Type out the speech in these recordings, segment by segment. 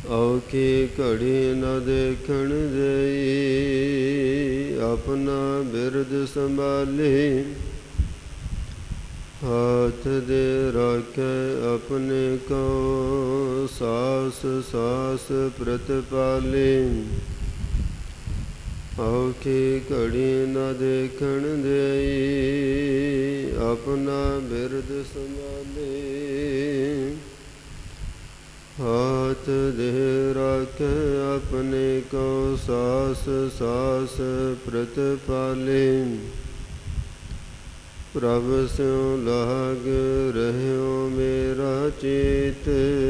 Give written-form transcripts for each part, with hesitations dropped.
ਔਖੀ ਘੜੀ ਨ ਦੇਖਣ ਦੇਈ, ਆਪਣਾ ਬਿਰਦ ਸੰਭਾਲੇ। हाथ दे राखे अपने को, सास सास प्रतिपाले। औखी घड़ी न देखण देई, अपना बिरद संभाले। हाथ दे राखे अपने को, सास सास प्रतिपाले। प्रभ स्यों लाग रह्यो मेरा चेत,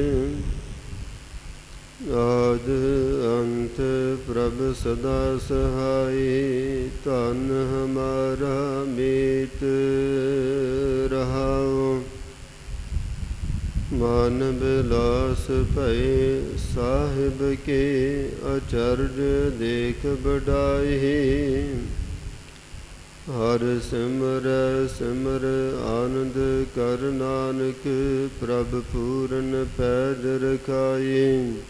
आद अंत प्रभ सदा सहाय। धन हमारा मीत रहाओ, मान बिलास भये साहिब के। अचर्य देख बढ़ाए, हर सिमर सिमर आनंद कर नानक। प्रभ पूरन पैज रखाए,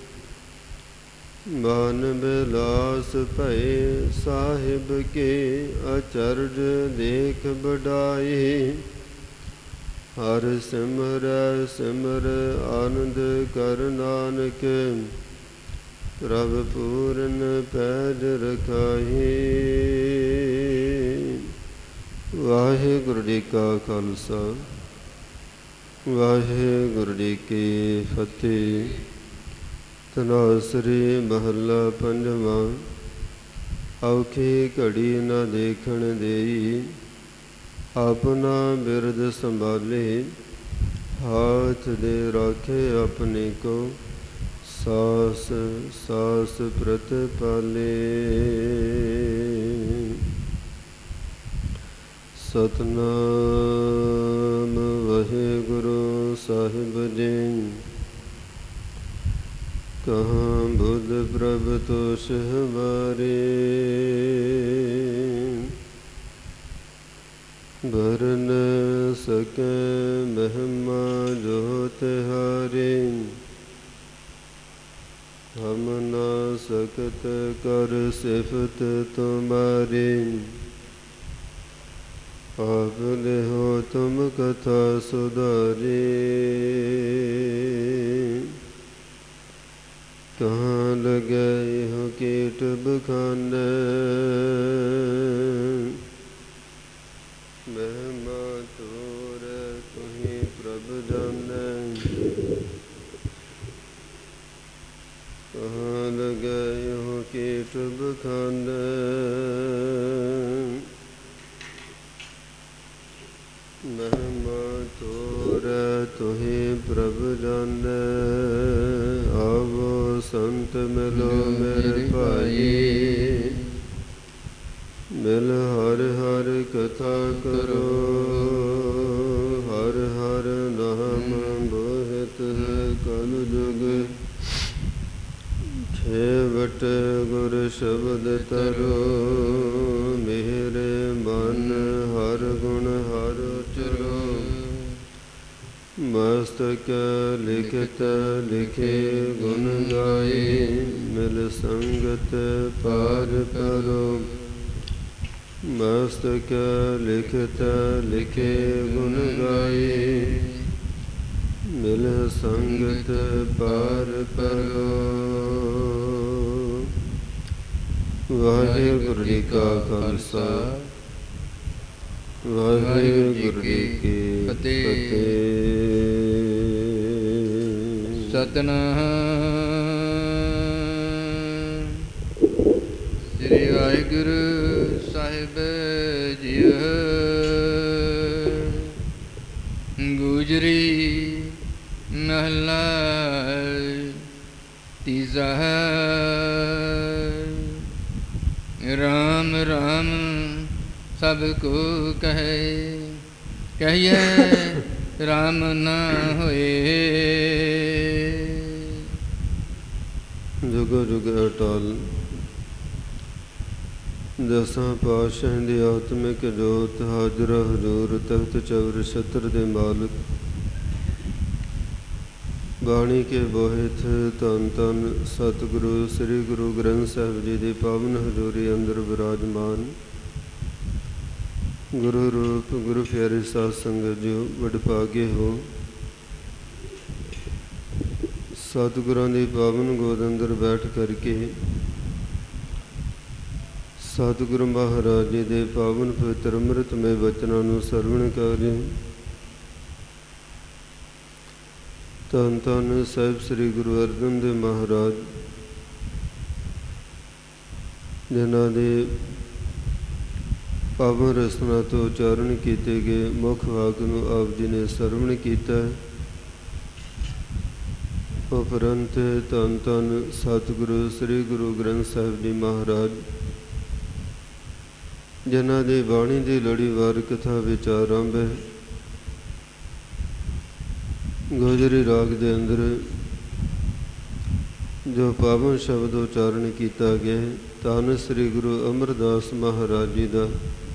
मान बिलास भये साहिब के। अचर्य देख बढ़ाए, हर सिमर सिमर आनंद कर नानक। प्रभ पूरन पैज रखाए। वाहिगुरु जी का खालसा, वाहिगुरु जी की फतेह। तनासरी महला पंजवा। औखी घड़ी न देखण देई, अपना बिरद संभाले। हाथ दे राखे अपने को, सास सास प्रतिपाले। सतनाम वाहिगुरु साहिब जी। कहाँ बुध प्रभ तोष हमारे, भर न सके महिमा जो तिहारे। हम ना सकत कर सिफत तुम्हारी, आप हो तुम कथा सुधारी। कहाँ लगे हो कीट बखाने, महिमा तोर तुही प्रभ जाने। कहाँ लगे हो कीट बखाने, महिमा तोर तुही प्रभ जाने। आवो संत मिलो मेरे भाई, मिल हर हर कथा करो। हर हर नाम बोहित है कल जुग, खेवट गुर शब्द तरो। मेरे मन हर गुण हर चलो, मस्तक लिखत लिखे गुण गाए। मिल संगत पार करो, मस्तक लिखत लिखे गुण गाए। मिल संगत पार करो। वाहिगुरु जी का खालसा, वाहिगुरु जी की फतेह। सतनाम श्री वाहिगुरु साहिब जीओ। गुजरी महला तीजा। राम राम सबको कहे, कहिए राम ना होए। जुगो जुग अटल दसां पातशाह दी आत्मिक जोत। हाजरा हजूर तख्त चौर छत्र दे मालिक, ਬਾਣੀ ਕੇ ਬੋਹਿਤ ਧੰਨ ਧੰਨ ਸਤਿਗੁਰੂ ਸ੍ਰੀ ਗੁਰੂ ਗ੍ਰੰਥ ਸਾਹਿਬ ਜੀ ਦੀ ਪਾਵਨ ਹਜ਼ੂਰੀ ਅੰਦਰ ਵਿਰਾਜਮਾਨ ਗੁਰੂ ਰੂਪ ਗੁਰੂ ਪਿਆਰੇ ਸਾਧ ਸੰਗਤ ਜੀ, ਵਡਭਾਗੇ ਹੋ। ਸਤਿਗੁਰਾਂ ਦੀ ਪਾਵਨ ਗੋਦ ਅੰਦਰ ਬੈਠ ਕਰਕੇ ਸਤਿਗੁਰੂ ਮਹਾਰਾਜ ਜੀ ਦੇ ਪਾਵਨ ਪਵਿੱਤਰ ਅੰਮ੍ਰਿਤਮਏ ਬਚਨਾਂ ਨੂੰ ਸਰਵਣ ਕਰ ਰਹੇ। ਧੰਨ ਧੰਨ ਸਾਹਿਬ ਸ੍ਰੀ ਗੁਰੂ ਅਰਜਨ ਦੇਵ ਮਹਾਰਾਜ, ਜਿਨ੍ਹਾਂ ਦੇ ਪਾਵਨ ਰਸਨਾ ਤੋਂ ਉਚਾਰਨ ਕੀਤੇ ਗਏ ਮੁੱਖ ਵਾਕ ਨੂੰ ਆਪ ਜੀ ਨੇ ਸਰਵਣ ਕੀਤਾ। ਉਪਰੰਤ ਧੰਨ ਧੰਨ ਸਤਿਗੁਰੂ ਸ੍ਰੀ ਗੁਰੂ ਗ੍ਰੰਥ ਸਾਹਿਬ ਜੀ ਮਹਾਰਾਜ, ਜਿਨ੍ਹਾਂ ਦੀ ਬਾਣੀ ਦੀ ਲੜੀਵਾਰ ਕਥਾ ਵਿੱਚ ਆਰੰਭ ਹੈ। ਗੋਜਰੀ ਰਾਗ ਦੇ ਅੰਦਰ ਜੋ ਪਾਵਨ ਸ਼ਬਦ ਉਚਾਰਨ ਕੀਤਾ ਗਿਆ, ਧੰਨ ਸ੍ਰੀ ਗੁਰੂ ਅਮਰਦਾਸ ਮਹਾਰਾਜ ਜੀ ਦਾ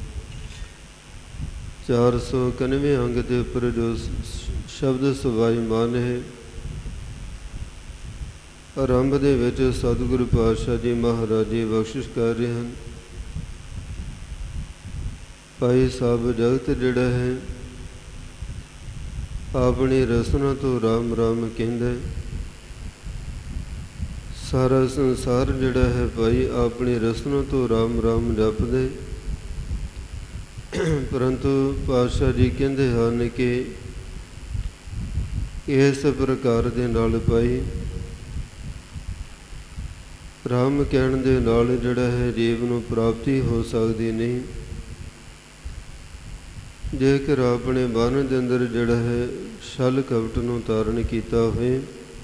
491 ਅੰਗ ਦੇ ਉੱਪਰ ਜੋ ਸ਼ਬਦ ਸਵਾਈਮਾਨ ਹੈ। ਆਰੰਭ ਦੇ ਵਿੱਚ ਸਤਿਗੁਰੂ ਪਾਤਸ਼ਾਹ ਜੀ ਮਹਾਰਾਜ ਜੀ ਬਖਸ਼ਿਸ਼ ਕਰ ਰਹੇ ਹਨ। ਭਾਈ ਸਾਹਿਬ ਜਗਤ ਜਿਹੜਾ ਹੈ ਆਪਣੀ ਰਸਨਾ ਤੋਂ ਰਾਮ ਰਾਮ ਕਹਿੰਦਾ। ਸਾਰਾ ਸੰਸਾਰ ਜਿਹੜਾ ਹੈ ਭਾਈ ਆਪਣੀ ਰਸਨਾ ਤੋਂ ਰਾਮ ਰਾਮ ਜਪਦੇ, ਪਰੰਤੂ ਪਾਤਸ਼ਾਹ ਜੀ ਕਹਿੰਦੇ ਹਨ ਕਿ ਇਸ ਪ੍ਰਕਾਰ ਦੇ ਨਾਲ ਭਾਈ ਰਾਮ ਕਹਿਣ ਦੇ ਨਾਲ ਜਿਹੜਾ ਹੈ ਜੀਵ ਨੂੰ ਪ੍ਰਾਪਤੀ ਹੋ ਸਕਦੀ ਨਹੀਂ। ਜੇਕਰ ਆਪਣੇ ਮਨ ਦੇ ਅੰਦਰ ਜਿਹੜਾ ਹੈ ਛਲ ਕਪਟ ਨੂੰ ਧਾਰਨ ਕੀਤਾ ਹੋਵੇ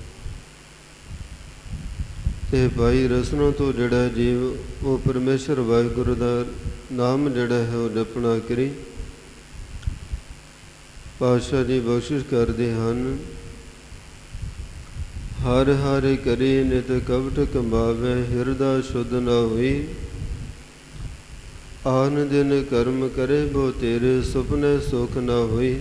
ਤੇ ਭਾਈ ਰਸਨਾ ਤੋਂ ਜਿਹੜਾ ਜੀਵ ਉਹ ਪਰਮੇਸ਼ਰ ਵਾਹਿਗੁਰੂ ਦਾ ਨਾਮ ਜਿਹੜਾ ਹੈ ਉਹ ਜਪਣਾ ਕਰੇ। ਪਾਤਸ਼ਾਹ ਜੀ ਬਖਸ਼ਿਸ਼ ਕਰਦੇ ਹਨ, ਹਰ ਹਰਿ ਕਰੀ ਨਿਤ ਕਪਟ ਕੰਬਾਵੇ, ਹਿਰਦਾ ਸ਼ੁੱਧ ਨਾ ਹੋਈ। ਆਨ ਦਿਨ ਕਰਮ ਕਰੇ ਬੋ ਤੇਰੇ, ਸੁਪਨੇ ਸੁਖ ਨਾ ਹੋਈ।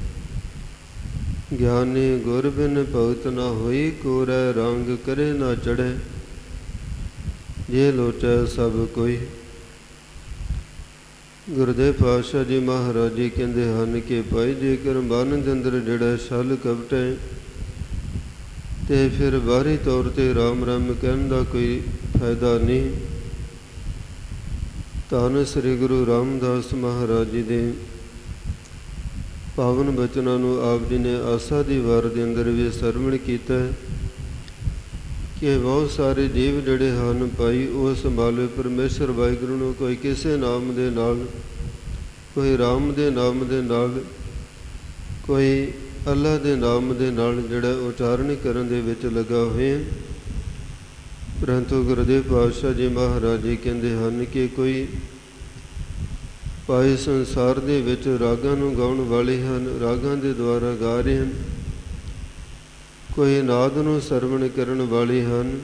ਗਿਆਨੀ ਗੁਰ ਬਿਨ ਭਗਤ ਨਾ ਹੋਈ, ਕੋਰੈ ਰੰਗ ਕਰੇ ਨਾ ਚੜ੍ਹੇ। ਜੇ ਲੋਚੈ ਸਭ ਕੋਈ। ਗੁਰਦੇਵ ਪਾਤਸ਼ਾਹ ਜੀ ਮਹਾਰਾਜ ਜੀ ਕਹਿੰਦੇ ਹਨ ਕਿ ਭਾਈ ਜੇਕਰ ਮਨ ਦੇ ਅੰਦਰ ਜਿਹੜਾ ਛਲ ਕਪਟ ਹੈ ਤੇ ਫਿਰ ਬਾਹਰੀ ਤੌਰ ਤੇ ਰਾਮ ਰਾਮ ਕਹਿਣ ਦਾ ਕੋਈ ਫਾਇਦਾ ਨਹੀਂ। ਧੰਨ ਸ੍ਰੀ ਗੁਰੂ ਰਾਮਦਾਸ ਮਹਾਰਾਜ ਜੀ ਦੇ ਪਾਵਨ ਬਚਨਾਂ ਨੂੰ ਆਪ ਜੀ ਨੇ ਆਸਾ ਦੀ ਵਾਰ ਦੇ ਅੰਦਰ ਵੀ ਸਰਵਣ ਕੀਤਾ ਕਿ ਬਹੁਤ ਸਾਰੇ ਜੀਵ ਜਿਹੜੇ ਹਨ ਭਾਈ ਉਹ ਸੰਭਾਲੇ ਪਰਮੇਸ਼ਰ ਵਾਹਿਗੁਰੂ ਨੂੰ ਕੋਈ ਕਿਸੇ ਨਾਮ ਦੇ ਨਾਲ, ਕੋਈ ਰਾਮ ਦੇ ਨਾਮ ਦੇ ਨਾਲ, ਕੋਈ ਅੱਲਾ ਦੇ ਨਾਮ ਦੇ ਨਾਲ ਜਿਹੜਾ ਉਚਾਰਨ ਕਰਨ ਦੇ ਵਿੱਚ ਲੱਗਾ ਹੋਏ। ਪਰੰਤੂ ਗੁਰਦੇਵ ਪਾਤਸ਼ਾਹ ਜੀ ਮਹਾਰਾਜ ਜੀ ਕਹਿੰਦੇ ਹਨ ਕਿ ਕੋਈ ਭਾਈ ਸੰਸਾਰ ਦੇ ਵਿੱਚ ਰਾਗਾਂ ਨੂੰ ਗਾਉਣ ਵਾਲੇ ਹਨ, ਰਾਗਾਂ ਦੇ ਦੁਆਰਾ ਗਾ ਰਹੇ ਹਨ, ਕੋਈ ਨਾਦ ਨੂੰ ਸਰਵਣ ਕਰਨ ਵਾਲੇ ਹਨ,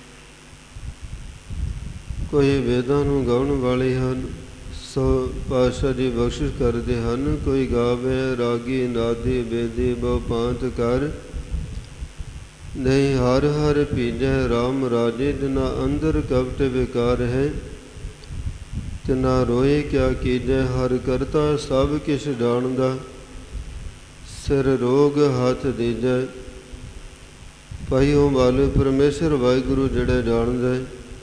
ਕੋਈ ਵੇਦਾਂ ਨੂੰ ਗਾਉਣ ਵਾਲੇ ਹਨ। ਸੋ ਪਾਤਸ਼ਾਹ ਜੀ ਬਖਸ਼ਿਸ਼ ਕਰਦੇ ਹਨ, ਕੋਈ ਗਾਵੇ ਰਾਗੀ ਨਾਦੀ ਵੇਦੀ ਬਹੁ ਭਾਂਤ ਕਰ, ਨਹੀਂ ਹਰ ਹਰ ਭੀਜੈ ਰਾਮ ਰਾਜੇ, ਜਿਨਾ ਅੰਦਰ ਕਪਟ ਵਿਕਾਰ ਹੈ। ਤਿਨਾ ਰੋਏ ਕਿਆ ਕੀਜੈ, ਹਰ ਕਰਤਾ ਸਭ ਕਿਛ ਜਾਣਦਾ, ਸਿਰ ਰੋਗ ਹੱਥ ਦੀਜੈ। ਭਾਈ ਉਹ ਵਾਲੇ ਪਰਮੇਸ਼ਰ ਵਾਹਿਗੁਰੂ ਜਿਹੜਾ ਜਾਣਦਾ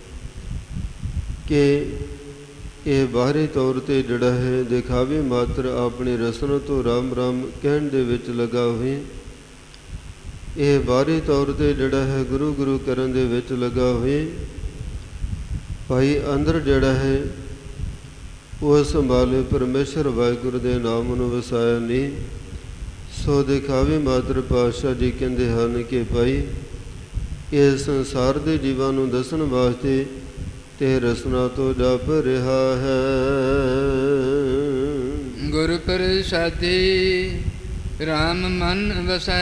ਕਿ ਇਹ ਬਾਹਰੀ ਤੌਰ ਤੇ ਜਿਹੜਾ ਹੈ ਦਿਖਾਵੇ ਮਾਤਰ ਆਪਣੀ ਰਸਨਾ ਤੋਂ ਰਾਮ ਰਾਮ ਕਹਿਣ ਦੇ ਵਿੱਚ ਲੱਗਾ ਹੋਏ। ਇਹ ਬਾਹਰੀ ਤੌਰ ਤੇ ਜਿਹੜਾ ਹੈ ਗੁਰੂ ਗੁਰੂ ਕਰਨ ਦੇ ਵਿੱਚ ਲੱਗਾ ਹੋਏ। ਭਾਈ ਅੰਦਰ ਜਿਹੜਾ ਹੈ ਉਹ ਸੰਭਾਲੇ ਪਰਮੇਸ਼ਰ ਵਾਹਿਗੁਰੂ ਦੇ ਨਾਮ ਨੂੰ ਵਸਾਇਆ ਨਹੀਂ। ਸੋ ਦਿਖਾਵੇ ਮਾਤਰ ਪਾਤਸ਼ਾਹ ਜੀ ਕਹਿੰਦੇ ਹਨ ਕਿ ਭਾਈ ਇਹ ਸੰਸਾਰ ਦੇ ਜੀਵਾਂ ਨੂੰ ਦੱਸਣ ਵਾਸਤੇ ਤੇ ਰਸਨਾ ਤੋਂ ਜਪ ਰਿਹਾ ਹੈ। ਗੁਰ ਪ੍ਰਸਾਦੀ ਰਾਮ ਮਨ ਵਸੈ,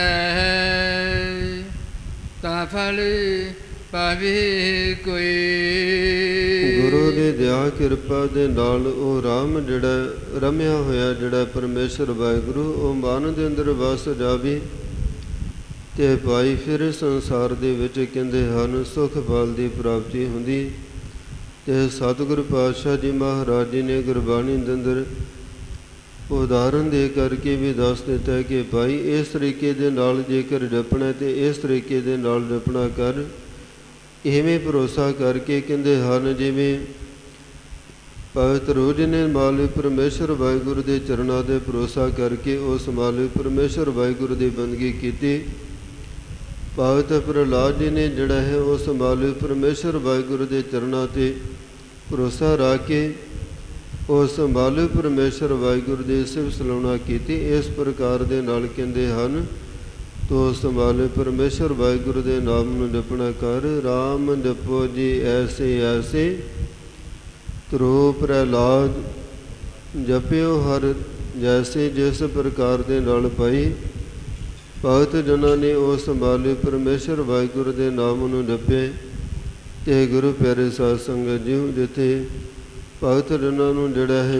ਤਾ ਫਲ ਪਾਵੇ ਕੋਈ। ਗੁਰੂ ਦੀ ਦਇਆ ਕਿਰਪਾ ਦੇ ਨਾਲ ਉਹ ਰਾਮ ਜਿਹੜਾ ਰਮਿਆ ਹੋਇਆ ਜਿਹੜਾ ਪਰਮੇਸ਼ਰ ਵਾਹਿਗੁਰੂ ਉਹ ਮਨ ਦੇ ਅੰਦਰ ਵਸ ਜਾਵੇ ਤੇ ਭਾਈ ਫਿਰ ਸੰਸਾਰ ਦੇ ਵਿੱਚ ਕਹਿੰਦੇ ਹਨ ਸੁਖ ਫਲ ਦੀ ਪ੍ਰਾਪਤੀ ਹੁੰਦੀ। ਤੇ ਸਤਿਗੁਰੂ ਪਾਤਸ਼ਾਹ ਜੀ ਮਹਾਰਾਜ ਜੀ ਨੇ ਗੁਰਬਾਣੀ ਦੇ ਅੰਦਰ ਉਦਾਹਰਨ ਦੇ ਕਰਕੇ ਵੀ ਦੱਸ ਦਿੱਤਾ ਕਿ ਭਾਈ ਇਸ ਤਰੀਕੇ ਦੇ ਨਾਲ ਜੇਕਰ ਜਪਣਾ ਤੇ ਇਸ ਤਰੀਕੇ ਦੇ ਨਾਲ ਜਪਣਾ ਕਰ। ਇਵੇਂ ਭਰੋਸਾ ਕਰਕੇ ਕਹਿੰਦੇ ਹਨ ਜਿਵੇਂ ਭਗਤ ਰੋਜ਼ ਨੇ ਮਾਲਿਕ ਪਰਮੇਸ਼ਰ ਵਾਹਿਗੁਰੂ ਦੇ ਚਰਨਾਂ ਦੇ ਭਰੋਸਾ ਕਰਕੇ ਉਸ ਮਾਲਿਕ ਪਰਮੇਸ਼ਰ ਵਾਹਿਗੁਰੂ ਦੀ ਬੰਦਗੀ ਕੀਤੀ। ਭਗਤ ਪ੍ਰਹਲਾਦ ਜੀ ਨੇ ਜਿਹੜਾ ਹੈ ਉਸ ਮਾਲਿਕ ਪਰਮੇਸ਼ਰ ਵਾਹਿਗੁਰੂ ਦੇ ਚਰਨਾਂ 'ਤੇ ਭਰੋਸਾ ਰੱਖ ਕੇ ਉਸ ਮਾਲਿਕ ਪਰਮੇਸ਼ਰ ਵਾਹਿਗੁਰੂ ਦੀ ਸਿਫਤ ਸਲਾਹੁਣਾ ਕੀਤੀ। ਇਸ ਪ੍ਰਕਾਰ ਦੇ ਨਾਲ ਕਹਿੰਦੇ ਹਨ ਤੋ ਉਸ ਮਾਲਿਕ ਪਰਮੇਸ਼ਰ ਵਾਹਿਗੁਰੂ ਦੇ ਨਾਮ ਨੂੰ ਜਪਣਾ ਕਰ। ਰਾਮ ਜਪੋ ਜੀ ਐਸੇ ਐਸੇ ਧਰੁ ਪ੍ਰਹਲਾਦ ਜਪਿਓ ਹਰ ਜੈਸੇ। ਜਿਸ ਪ੍ਰਕਾਰ ਦੇ ਨਾਲ ਭਾਈ ਭਗਤ ਜਨਾਂ ਨੇ ਉਸ ਮਾਲਿਕ ਪਰਮੇਸ਼ਰ ਵਾਹਿਗੁਰੂ ਦੇ ਨਾਮ ਨੂੰ ਜਪੇ। ਤੇ ਗੁਰੂ ਪਿਆਰੇ ਸਾਧ ਸੰਗਤ ਜੀ ਜਿੱਥੇ ਭਗਤ ਜਨਾਂ ਨੂੰ ਜਿਹੜਾ ਹੈ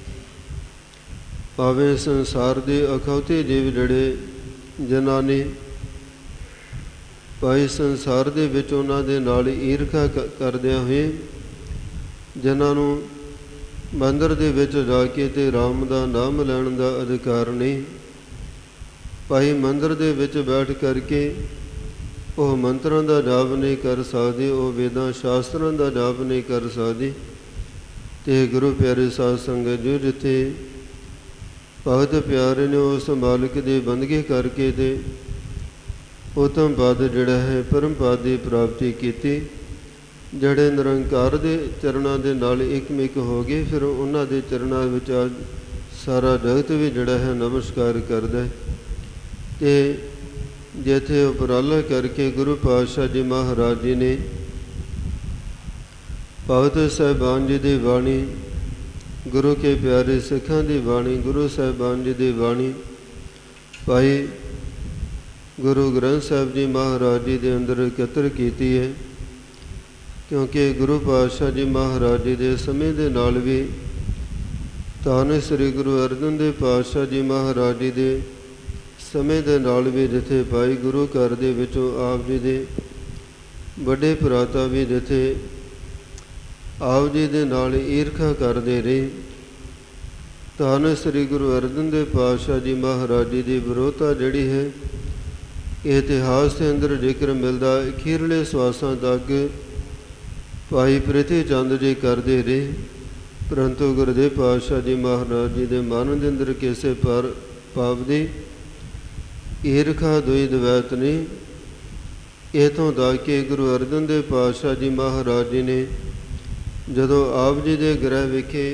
ਭਾਵੇਂ ਸੰਸਾਰ ਦੇ ਅਖੌਤੇ ਜੀਵ ਜਿਹੜੇ ਜਿਨ੍ਹਾਂ ਨੇ ਭਾਈ ਸੰਸਾਰ ਦੇ ਵਿੱਚ ਉਹਨਾਂ ਦੇ ਨਾਲ ਈਰਖਾ ਕਰਦਿਆਂ ਹੋਏ ਜਿਨ੍ਹਾਂ ਨੂੰ ਮੰਦਰ ਦੇ ਵਿੱਚ ਜਾ ਕੇ ਤੇ ਰਾਮ ਦਾ ਨਾਮ ਲੈਣ ਦਾ ਅਧਿਕਾਰ ਨਹੀਂ। ਭਾਈ ਮੰਦਰ ਦੇ ਵਿੱਚ ਬੈਠ ਕਰਕੇ ਉਹ ਮੰਤਰਾਂ ਦਾ ਜਾਪ ਨਹੀਂ ਕਰ ਸਕਦੇ, ਉਹ ਵੇਦਾਂ ਸ਼ਾਸਤਰਾਂ ਦਾ ਜਾਪ ਨਹੀਂ ਕਰ ਸਕਦੇ। ਤੇ ਗੁਰੂ ਪਿਆਰੇ ਸਾਧ ਸੰਗਤ ਜੀ ਜਿੱਥੇ ਭਗਤ ਪਿਆਰੇ ਨੇ ਉਸ ਮਾਲਿਕ ਦੀ ਬੰਦਗੀ ਕਰਕੇ ਤੇ ਉਤਮ ਪਦ ਜਿਹੜਾ ਹੈ ਪਰਮ ਪਦ ਦੀ ਪ੍ਰਾਪਤੀ ਕੀਤੀ। ਜਿਹੜੇ ਨਿਰੰਕਾਰ ਦੇ ਚਰਨਾਂ ਦੇ ਨਾਲ ਇੱਕਮਿਕ ਹੋ ਗਏ ਫਿਰ ਉਹਨਾਂ ਦੇ ਚਰਨਾਂ ਵਿੱਚ ਅੱਜ ਸਾਰਾ ਜਗਤ ਵੀ ਜਿਹੜਾ ਹੈ ਨਮਸਕਾਰ ਕਰਦਾ। ਤੇ ਜਿੱਥੇ ਉਪਰਾਲਾ ਕਰਕੇ ਗੁਰੂ ਪਾਤਸ਼ਾਹ ਜੀ ਮਹਾਰਾਜ ਜੀ ਨੇ ਭਗਤ ਸਾਹਿਬਾਨ ਜੀ ਦੀ ਬਾਣੀ, ਗੁਰੂ ਕੇ ਪਿਆਰੇ ਸਿੱਖਾਂ ਦੀ ਬਾਣੀ, ਗੁਰੂ ਸਾਹਿਬਾਨ ਜੀ ਦੀ ਬਾਣੀ ਭਾਈ ਗੁਰੂ ਗ੍ਰੰਥ ਸਾਹਿਬ ਜੀ ਮਹਾਰਾਜ ਜੀ ਦੇ ਅੰਦਰ ਇਕੱਤਰ ਕੀਤੀ ਹੈ। ਕਿਉਂਕਿ ਗੁਰੂ ਪਾਤਸ਼ਾਹ ਜੀ ਮਹਾਰਾਜ ਜੀ ਦੇ ਸਮੇਂ ਦੇ ਨਾਲ ਵੀ ਧੰਨ ਸ੍ਰੀ ਗੁਰੂ ਅਰਜਨ ਦੇਵ ਪਾਤਸ਼ਾਹ ਜੀ ਮਹਾਰਾਜ ਜੀ ਦੇ ਸਮੇਂ ਦੇ ਨਾਲ ਵੀ ਜਿੱਥੇ ਭਾਈ ਗੁਰੂ ਘਰ ਦੇ ਵਿੱਚੋਂ ਆਪ ਜੀ ਦੇ ਵੱਡੇ ਭਰਾਤਾ ਵੀ ਜਿੱਥੇ ਆਪ ਜੀ ਦੇ ਨਾਲ ਈਰਖਾ ਕਰਦੇ ਰਹੇ। ਧੰਨ ਸ੍ਰੀ ਗੁਰੂ ਅਰਜਨ ਦੇਵ ਪਾਤਸ਼ਾਹ ਜੀ ਮਹਾਰਾਜ ਜੀ ਦੀ ਵਿਰੋਧਤਾ ਜਿਹੜੀ ਹੈ ਇਤਿਹਾਸ ਦੇ ਅੰਦਰ ਜ਼ਿਕਰ ਮਿਲਦਾ। ਅਖੀਰਲੇ ਸਵਾਸਾਂ ਤੱਕ ਭਾਈ ਪ੍ਰਿਥੀ ਚੰਦ ਜੀ ਕਰਦੇ ਰਹੇ, ਪਰੰਤੂ ਗੁਰਦੇਵ ਪਾਤਸ਼ਾਹ ਜੀ ਮਹਾਰਾਜ ਜੀ ਦੇ ਮਨ ਦੇ ਅੰਦਰ ਕਿਸੇ ਪਰ ਪਾਪ ਦੀ ਈਰਖਾ ਦੋਈ ਦਵੈਤ ਨਹੀਂ। ਇੱਥੋਂ ਦਾ ਕਿ ਗੁਰੂ ਅਰਜਨ ਦੇਵ ਪਾਤਸ਼ਾਹ ਜੀ ਮਹਾਰਾਜ ਜੀ ਨੇ ਜਦੋਂ ਆਪ ਜੀ ਦੇ ਗ੍ਰਹਿ ਵਿਖੇ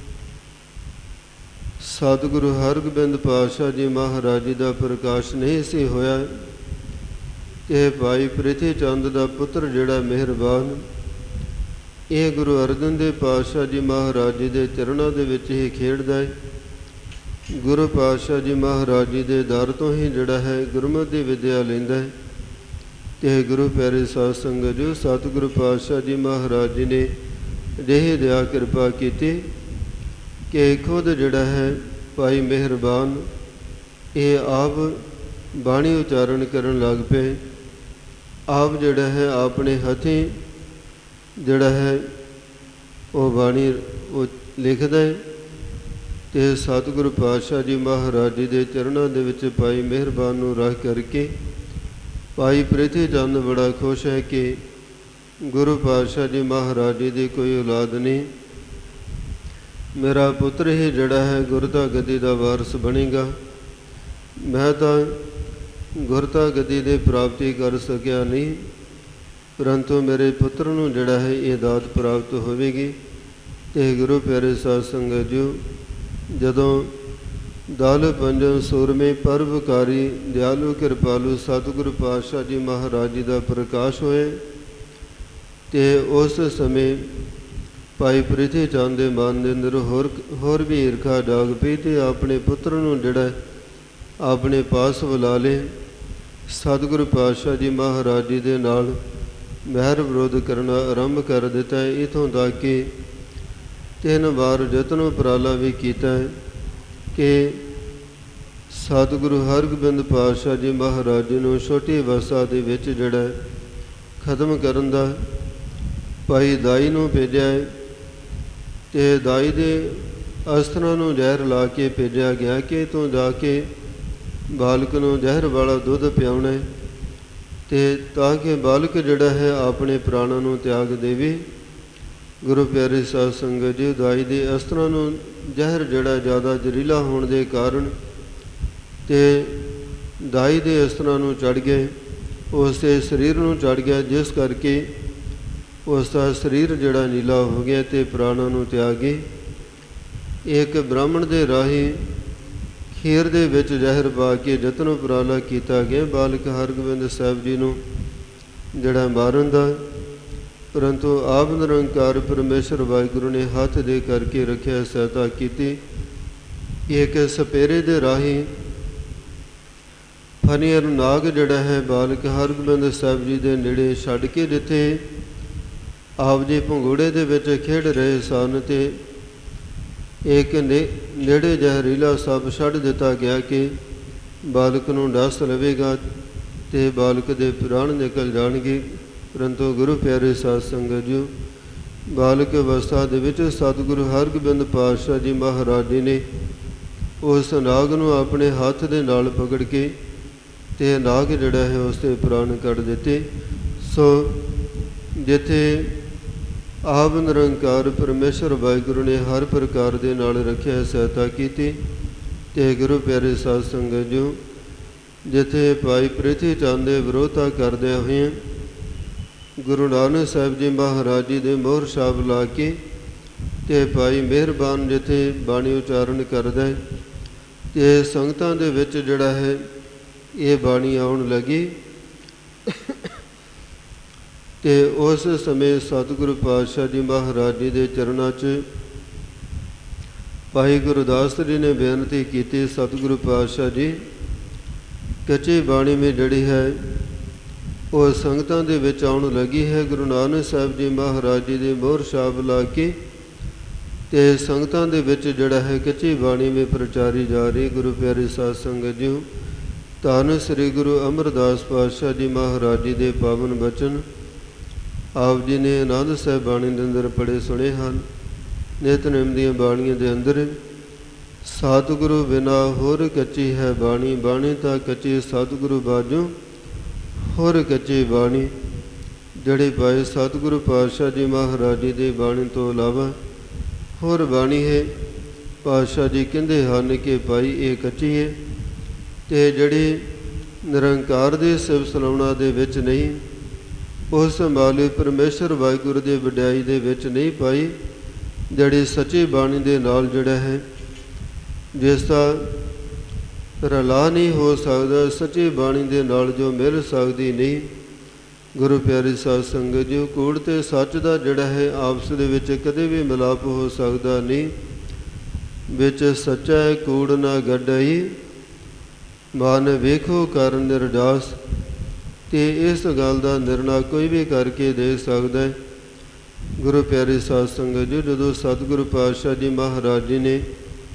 ਸਤਿਗੁਰੂ ਹਰਗੋਬਿੰਦ ਪਾਤਸ਼ਾਹ ਜੀ ਮਹਾਰਾਜ ਜੀ ਦਾ ਪ੍ਰਕਾਸ਼ ਨਹੀਂ ਸੀ ਹੋਇਆ ਤੇ ਭਾਈ ਪ੍ਰਿਥੀ ਚੰਦ ਦਾ ਪੁੱਤਰ ਜਿਹੜਾ ਮਿਹਰਬਾਨ ਇਹ ਗੁਰੂ ਅਰਜਨ ਦੇਵ ਪਾਤਸ਼ਾਹ ਜੀ ਮਹਾਰਾਜ ਜੀ ਦੇ ਚਰਨਾਂ ਦੇ ਵਿੱਚ ਹੀ ਖੇਡਦਾ ਹੈ। ਗੁਰੂ ਪਾਤਸ਼ਾਹ ਜੀ ਮਹਾਰਾਜ ਜੀ ਦੇ ਦਰ ਤੋਂ ਹੀ ਜਿਹੜਾ ਹੈ ਗੁਰਮਤਿ ਦੀ ਵਿਦਿਆ ਲੈਂਦਾ ਹੈ। ਤੇ ਗੁਰੂ ਪਿਆਰੇ ਸਾਧ ਸੰਗਤ ਜੀ ਸਤਿਗੁਰੂ ਪਾਤਸ਼ਾਹ ਜੀ ਮਹਾਰਾਜ ਜੀ ਨੇ ਅਜਿਹੀ ਦਇਆ ਕਿਰਪਾ ਕੀਤੀ ਕਿ ਖੁਦ ਜਿਹੜਾ ਹੈ ਭਾਈ ਮਿਹਰਬਾਨ ਇਹ ਆਪ ਬਾਣੀ ਉਚਾਰਨ ਕਰਨ ਲੱਗ ਪਏ। ਆਪ ਜਿਹੜਾ ਹੈ ਆਪਣੇ ਹੱਥੀਂ ਜਿਹੜਾ ਹੈ ਉਹ ਬਾਣੀ ਉਹ ਲਿਖਦਾ ਹੈ ਤੇ ਸਤਿਗੁਰੂ ਪਾਤਸ਼ਾਹ ਜੀ ਮਹਾਰਾਜ ਜੀ ਦੇ ਚਰਨਾਂ ਦੇ ਵਿੱਚ ਭਾਈ ਮਿਹਰਬਾਨ ਨੂੰ ਰੱਖ ਕਰਕੇ ਭਾਈ ਪ੍ਰਿਥੀ ਚੰਦ ਬੜਾ ਖੁਸ਼ ਹੈ ਕਿ ਗੁਰੂ ਪਾਤਸ਼ਾਹ ਜੀ ਮਹਾਰਾਜ ਜੀ ਦੀ ਕੋਈ ਔਲਾਦ ਨਹੀਂ, ਮੇਰਾ ਪੁੱਤਰ ਹੀ ਜਿਹੜਾ ਹੈ ਗੁਰਤਾ ਗੱਦੀ ਦਾ ਵਾਰਸ ਬਣੇਗਾ। ਮੈਂ ਤਾਂ ਗੁਰਤਾ ਗੱਦੀ ਦੀ ਪ੍ਰਾਪਤੀ ਕਰ ਸਕਿਆ ਨਹੀਂ, ਪਰੰਤੂ ਮੇਰੇ ਪੁੱਤਰ ਨੂੰ ਜਿਹੜਾ ਹੈ ਇਹ ਦਾਤ ਪ੍ਰਾਪਤ ਹੋਵੇਗੀ। ਤੇ ਗੁਰੂ ਪਿਆਰੇ ਸਾਧ ਸੰਗਤ ਜੀ ਜਦੋਂ ਦਲ ਪੰਜਨ ਸੂਰਮੇ ਪਰਵਕਾਰੀ ਦਿਆਲੂ ਕਿਰਪਾਲੂ ਸਤਿਗੁਰੂ ਪਾਤਸ਼ਾਹ ਜੀ ਮਹਾਰਾਜ ਜੀ ਦਾ ਪ੍ਰਕਾਸ਼ ਹੋਏ ਤੇ ਉਸ ਸਮੇਂ ਭਾਈ ਪ੍ਰਿਥੀ ਚੰਦ ਦੇ ਮਨ ਦੇ ਅੰਦਰ ਹੋਰ ਵੀ ਈਰਖਾ ਜਾਗ ਪਈ ਤੇ ਆਪਣੇ ਪੁੱਤਰ ਨੂੰ ਜਿਹੜਾ ਆਪਣੇ ਪਾਸ ਬੁਲਾ ਲਏ। ਸਤਿਗੁਰੂ ਪਾਤਸ਼ਾਹ ਜੀ ਮਹਾਰਾਜ ਜੀ ਦੇ ਨਾਲ ਮਹਿਰ ਵਿਰੋਧ ਕਰਨਾ ਆਰੰਭ ਕਰ ਦਿੱਤਾ ਹੈ। ਇੱਥੋਂ ਤੱਕ ਕਿ 3 ਵਾਰ ਯਤਨ ਉਪਰਾਲਾ ਵੀ ਕੀਤਾ ਹੈ ਕਿ ਸਤਿਗੁਰੂ ਹਰਗੋਬਿੰਦ ਪਾਤਸ਼ਾਹ ਜੀ ਮਹਾਰਾਜ ਜੀ ਨੂੰ ਛੋਟੀ ਅਵਸਥਾ ਦੇ ਵਿੱਚ ਜਿਹੜਾ ਖਤਮ ਕਰਨ ਦਾ ਭਾਈ ਦਾਈ ਨੂੰ ਭੇਜਿਆ ਅਤੇ ਦਾਈ ਦੇ ਅਸਥਰਾਂ ਨੂੰ ਜ਼ਹਿਰ ਲਾ ਕੇ ਭੇਜਿਆ ਗਿਆ ਕਿ ਤੂੰ ਜਾ ਕੇ ਬਾਲਕ ਨੂੰ ਜ਼ਹਿਰ ਵਾਲਾ ਦੁੱਧ ਪਿਆਉਣਾ ਅਤੇ ਤਾਂ ਕਿ ਬਾਲਕ ਜਿਹੜਾ ਹੈ ਆਪਣੇ ਪ੍ਰਾਣਾਂ ਨੂੰ ਤਿਆਗ ਦੇਵੇ। ਗੁਰੂ ਪਿਆਰੇ ਸਾਧ ਸੰਗਤ ਜੀ, ਦਾਈ ਦੇ ਅਸਥਰਾਂ ਨੂੰ ਜ਼ਹਿਰ ਜਿਹੜਾ ਜ਼ਿਆਦਾ ਜ਼ਹਿਰੀਲਾ ਹੋਣ ਦੇ ਕਾਰਨ ਅਤੇ ਦਾਈ ਦੇ ਅਸਥਰਾਂ ਨੂੰ ਚੜ੍ਹ ਗਏ, ਉਸ ਦੇ ਸਰੀਰ ਨੂੰ ਚੜ੍ਹ ਗਿਆ, ਜਿਸ ਕਰਕੇ ਉਸ ਦਾ ਸਰੀਰ ਜਿਹੜਾ ਨੀਲਾ ਹੋ ਗਿਆ ਅਤੇ ਪ੍ਰਾਣਾਂ ਨੂੰ ਤਿਆਗੇ। ਇੱਕ ਬ੍ਰਾਹਮਣ ਦੇ ਰਾਹੀਂ ਖੀਰ ਦੇ ਵਿੱਚ ਜ਼ਹਿਰ ਪਾ ਕੇ ਯਤਨ ਉਪਰਾਲਾ ਕੀਤਾ ਗਿਆ ਬਾਲਕ ਹਰਗੋਬਿੰਦ ਸਾਹਿਬ ਜੀ ਨੂੰ ਜਿਹੜਾ ਮਾਰਨ ਦਾ, ਪਰੰਤੂ ਆਪ ਨਿਰੰਕਾਰ ਪਰਮੇਸ਼ਰ ਵਾਹਿਗੁਰੂ ਨੇ ਹੱਥ ਦੇ ਕਰਕੇ ਰੱਖਿਆ, ਸਹਾਇਤਾ ਕੀਤੀ। ਇੱਕ ਸਪੇਰੇ ਦੇ ਰਾਹੀਂ ਫਨੀਅਰ ਨਾਗ ਜਿਹੜਾ ਹੈ ਬਾਲਕ ਹਰਗੋਬਿੰਦ ਸਾਹਿਬ ਜੀ ਦੇ ਨੇੜੇ ਛੱਡ ਕੇ ਜਿੱਥੇ ਆਪ ਜੀ ਭੰਗੂੜੇ ਦੇ ਵਿੱਚ ਖੇਡ ਰਹੇ ਸਨ ਅਤੇ ਇੱਕ ਨੇੜੇ ਜ਼ਹਿਰੀਲਾ ਸੱਪ ਛੱਡ ਦਿੱਤਾ ਗਿਆ ਕਿ ਬਾਲਕ ਨੂੰ ਡਸ ਲਵੇਗਾ ਅਤੇ ਬਾਲਕ ਦੇ ਪ੍ਰਾਣ ਨਿਕਲ ਜਾਣਗੇ। ਪਰੰਤੂ ਗੁਰੂ ਪਿਆਰੇ ਸਾਧ ਸੰਗਤ ਜੀ, ਬਾਲਕ ਅਵਸਥਾ ਦੇ ਵਿੱਚ ਸਤਿਗੁਰੂ ਹਰਗੋਬਿੰਦ ਪਾਤਸ਼ਾਹ ਜੀ ਮਹਾਰਾਜ ਜੀ ਨੇ ਉਸ ਨਾਗ ਨੂੰ ਆਪਣੇ ਹੱਥ ਦੇ ਨਾਲ ਪਕੜ ਕੇ ਅਤੇ ਨਾਗ ਜਿਹੜਾ ਹੈ ਉਸ ਦੇ ਪ੍ਰਾਣ ਕੱਢ ਦਿੱਤੇ। ਸੋ ਜਿੱਥੇ ਆਪ ਨਿਰੰਕਾਰ ਪਰਮੇਸ਼ਰ ਵਾਹਿਗੁਰੂ ਨੇ ਹਰ ਪ੍ਰਕਾਰ ਦੇ ਨਾਲ ਰੱਖਿਆ, ਸਹਾਇਤਾ ਕੀਤੀ। ਅਤੇ ਗੁਰੂ ਪਿਆਰੇ ਸਾਧ ਸੰਗਤ ਜੀ, ਜਿੱਥੇ ਭਾਈ ਪ੍ਰਿਥੀ ਚੰਦ ਦੇ ਵਿਰੋਧਤਾ ਕਰਦਿਆਂ ਹੋਇਆਂ ਗੁਰੂ ਨਾਨਕ ਸਾਹਿਬ ਜੀ ਮਹਾਰਾਜ ਜੀ ਦੇ ਮੋਹਰ ਛਾਪ ਲਾ ਕੇ ਅਤੇ ਭਾਈ ਮਿਹਰਬਾਨ ਜਿੱਥੇ ਬਾਣੀ ਉਚਾਰਨ ਕਰਦਾ ਅਤੇ ਸੰਗਤਾਂ ਦੇ ਵਿੱਚ ਜਿਹੜਾ ਹੈ ਇਹ ਬਾਣੀ ਆਉਣ ਲੱਗੀ ਅਤੇ ਉਸ ਸਮੇਂ ਸਤਿਗੁਰੂ ਪਾਤਸ਼ਾਹ ਜੀ ਮਹਾਰਾਜ ਜੀ ਦੇ ਚਰਨਾਂ 'ਚ ਭਾਈ ਗੁਰਦਾਸ ਜੀ ਨੇ ਬੇਨਤੀ ਕੀਤੀ, ਸਤਿਗੁਰੂ ਪਾਤਸ਼ਾਹ ਜੀ ਕੱਚੀ ਬਾਣੀ ਮੇਂ ਜਿਹੜੀ ਹੈ ਉਹ ਸੰਗਤਾਂ ਦੇ ਵਿੱਚ ਆਉਣ ਲੱਗੀ ਹੈ। ਗੁਰੂ ਨਾਨਕ ਸਾਹਿਬ ਜੀ ਮਹਾਰਾਜ ਜੀ ਦੇ ਮੋਹਰ ਛਾਪ ਲਾ ਕੇ ਅਤੇ ਸੰਗਤਾਂ ਦੇ ਵਿੱਚ ਜਿਹੜਾ ਹੈ ਕੱਚੀ ਬਾਣੀ ਮੇਂ ਪ੍ਰਚਾਰੀ ਜਾ ਰਹੀ। ਗੁਰੂ ਪਿਆਰੇ ਸਾਧ ਸੰਗਤ ਜੀ, ਧੰਨ ਸ੍ਰੀ ਗੁਰੂ ਅਮਰਦਾਸ ਪਾਤਸ਼ਾਹ ਜੀ ਮਹਾਰਾਜ ਜੀ ਦੇ ਪਾਵਨ ਬਚਨ ਆਪ ਜੀ ਨੇ ਆਨੰਦ ਸਾਹਿਬ ਬਾਣੀ ਦੇ ਅੰਦਰ ਪੜ੍ਹੇ ਸੁਣੇ ਹਨ। ਨਿਤਨੇਮ ਦੀਆਂ ਬਾਣੀਆਂ ਦੇ ਅੰਦਰ ਸਤਿਗੁਰੂ ਬਿਨਾ ਹੋਰ ਕੱਚੀ ਹੈ ਬਾਣੀ, ਬਾਣੀ ਤਾਂ ਕੱਚੀ ਸਤਿਗੁਰੂ ਬਾਝੋਂ ਹੋਰ ਕੱਚੀ ਬਾਣੀ। ਜਿਹੜੇ ਭਾਈ ਸਤਿਗੁਰੂ ਪਾਤਸ਼ਾਹ ਜੀ ਮਹਾਰਾਜ ਜੀ ਦੀ ਬਾਣੀ ਤੋਂ ਇਲਾਵਾ ਹੋਰ ਬਾਣੀ ਹੈ, ਪਾਤਸ਼ਾਹ ਜੀ ਕਹਿੰਦੇ ਹਨ ਕਿ ਭਾਈ ਇਹ ਕੱਚੀ ਹੈ ਅਤੇ ਜਿਹੜੀ ਨਿਰੰਕਾਰ ਦੇ ਸਿਵ ਸਲਾਉਣਾ ਦੇ ਵਿੱਚ ਨਹੀਂ, ਉਸ ਸੰਭਾਲੇ ਪਰਮੇਸ਼ਰ ਵਾਹਿਗੁਰੂ ਦੀ ਵਡਿਆਈ ਦੇ ਵਿੱਚ ਨਹੀਂ ਪਾਈ। ਜਿਹੜੀ ਸੱਚੀ ਬਾਣੀ ਦੇ ਨਾਲ ਜਿਹੜਾ ਹੈ ਜਿਸ ਦਾ ਰਲਾ ਨਹੀਂ ਹੋ ਸਕਦਾ, ਸੱਚੀ ਬਾਣੀ ਦੇ ਨਾਲ ਜੋ ਮਿਲ ਸਕਦੀ ਨਹੀਂ। ਗੁਰੂ ਪਿਆਰੀ ਸਾਧ ਸੰਗਤ ਜੀ, ਕੂੜ ਅਤੇ ਸੱਚ ਦਾ ਜਿਹੜਾ ਹੈ ਆਪਸ ਦੇ ਵਿੱਚ ਕਦੇ ਵੀ ਮਿਲਾਪ ਹੋ ਸਕਦਾ ਨਹੀਂ। ਵਿੱਚ ਸੱਚਾ ਹੈ ਕੂੜ ਨਾ ਗੱਡਈ, ਮਨ ਵੇਖੋ ਕਰ ਨਿਰਜਾਸ। ਅਤੇ ਇਸ ਗੱਲ ਦਾ ਨਿਰਣਾ ਕੋਈ ਵੀ ਕਰਕੇ ਦੇਖ ਸਕਦਾ ਹੈ। ਗੁਰੂ ਪਿਆਰੀ ਸਾਧ ਸੰਗਤ ਜੀ, ਜਦੋਂ ਸਤਿਗੁਰੂ ਪਾਤਸ਼ਾਹ ਜੀ ਮਹਾਰਾਜ ਜੀ ਨੇ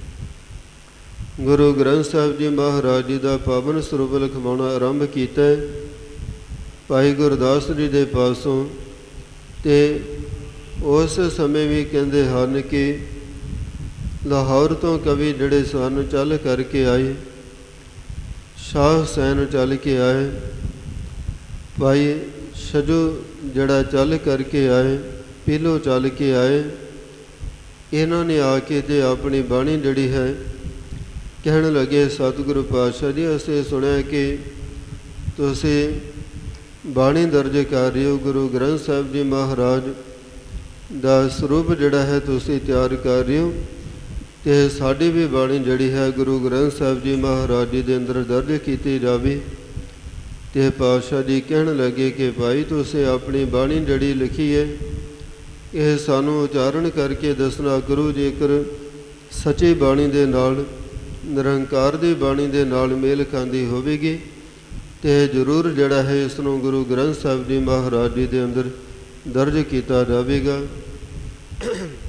ਗੁਰੂ ਗ੍ਰੰਥ ਸਾਹਿਬ ਜੀ ਮਹਾਰਾਜ ਜੀ ਦਾ ਪਾਵਨ ਸਰੂਪ ਲਿਖਵਾਉਣਾ ਆਰੰਭ ਕੀਤਾ ਭਾਈ ਗੁਰਦਾਸ ਜੀ ਦੇ ਪਾਸੋਂ, ਅਤੇ ਉਸ ਸਮੇਂ ਵੀ ਕਹਿੰਦੇ ਹਨ ਕਿ ਲਾਹੌਰ ਤੋਂ ਕਵੀ ਜਿਹੜੇ ਸਨ ਚੱਲ ਕਰਕੇ ਆਏ, ਸ਼ਾਹ ਹੁਸੈਨ ਚੱਲ ਕੇ ਆਏ, ਭਾਈ ਛਜੂ ਜਿਹੜਾ ਚੱਲ ਕਰਕੇ ਆਏ, ਪੀਲੋ ਚੱਲ ਕੇ ਆਏ। ਇਹਨਾਂ ਨੇ ਆ ਕੇ ਅਤੇ ਆਪਣੀ ਬਾਣੀ ਜਿਹੜੀ ਹੈ ਕਹਿਣ ਲੱਗੇ, ਸਤਿਗੁਰੂ ਪਾਤਸ਼ਾਹ ਜੀ ਅਸੀਂ ਸੁਣਿਆ ਕਿ ਤੁਸੀਂ ਬਾਣੀ ਦਰਜ ਕਰ ਰਹੇ ਹੋ, ਗੁਰੂ ਗ੍ਰੰਥ ਸਾਹਿਬ ਜੀ ਮਹਾਰਾਜ ਦਾ ਸਰੂਪ ਜਿਹੜਾ ਹੈ ਤੁਸੀਂ ਤਿਆਰ ਕਰ ਰਹੇ ਹੋ, ਅਤੇ ਸਾਡੀ ਵੀ ਬਾਣੀ ਜਿਹੜੀ ਹੈ ਗੁਰੂ ਗ੍ਰੰਥ ਸਾਹਿਬ ਜੀ ਮਹਾਰਾਜ ਜੀ ਦੇ ਅੰਦਰ ਦਰਜ ਕੀਤੀ ਜਾਵੇ। ਅਤੇ ਪਾਤਸ਼ਾਹ ਜੀ ਕਹਿਣ ਲੱਗੇ ਕਿ ਭਾਈ ਤੁਸੀਂ ਆਪਣੀ ਬਾਣੀ ਜਿਹੜੀ ਲਿਖੀ ਹੈ ਇਹ ਸਾਨੂੰ ਉਚਾਰਨ ਕਰਕੇ ਦੱਸਣਾ ਕਰੋ, ਜੇਕਰ ਸੱਚੀ ਬਾਣੀ ਦੇ ਨਾਲ ਨਿਰੰਕਾਰ ਦੀ ਬਾਣੀ ਦੇ ਨਾਲ ਮੇਲ ਖਾਂਦੀ ਹੋਵੇਗੀ ਅਤੇ ਜ਼ਰੂਰ ਜਿਹੜਾ ਹੈ ਇਸ ਨੂੰ ਗੁਰੂ ਗ੍ਰੰਥ ਸਾਹਿਬ ਜੀ ਮਹਾਰਾਜ ਜੀ ਦੇ ਅੰਦਰ ਦਰਜ ਕੀਤਾ ਜਾਵੇਗਾ।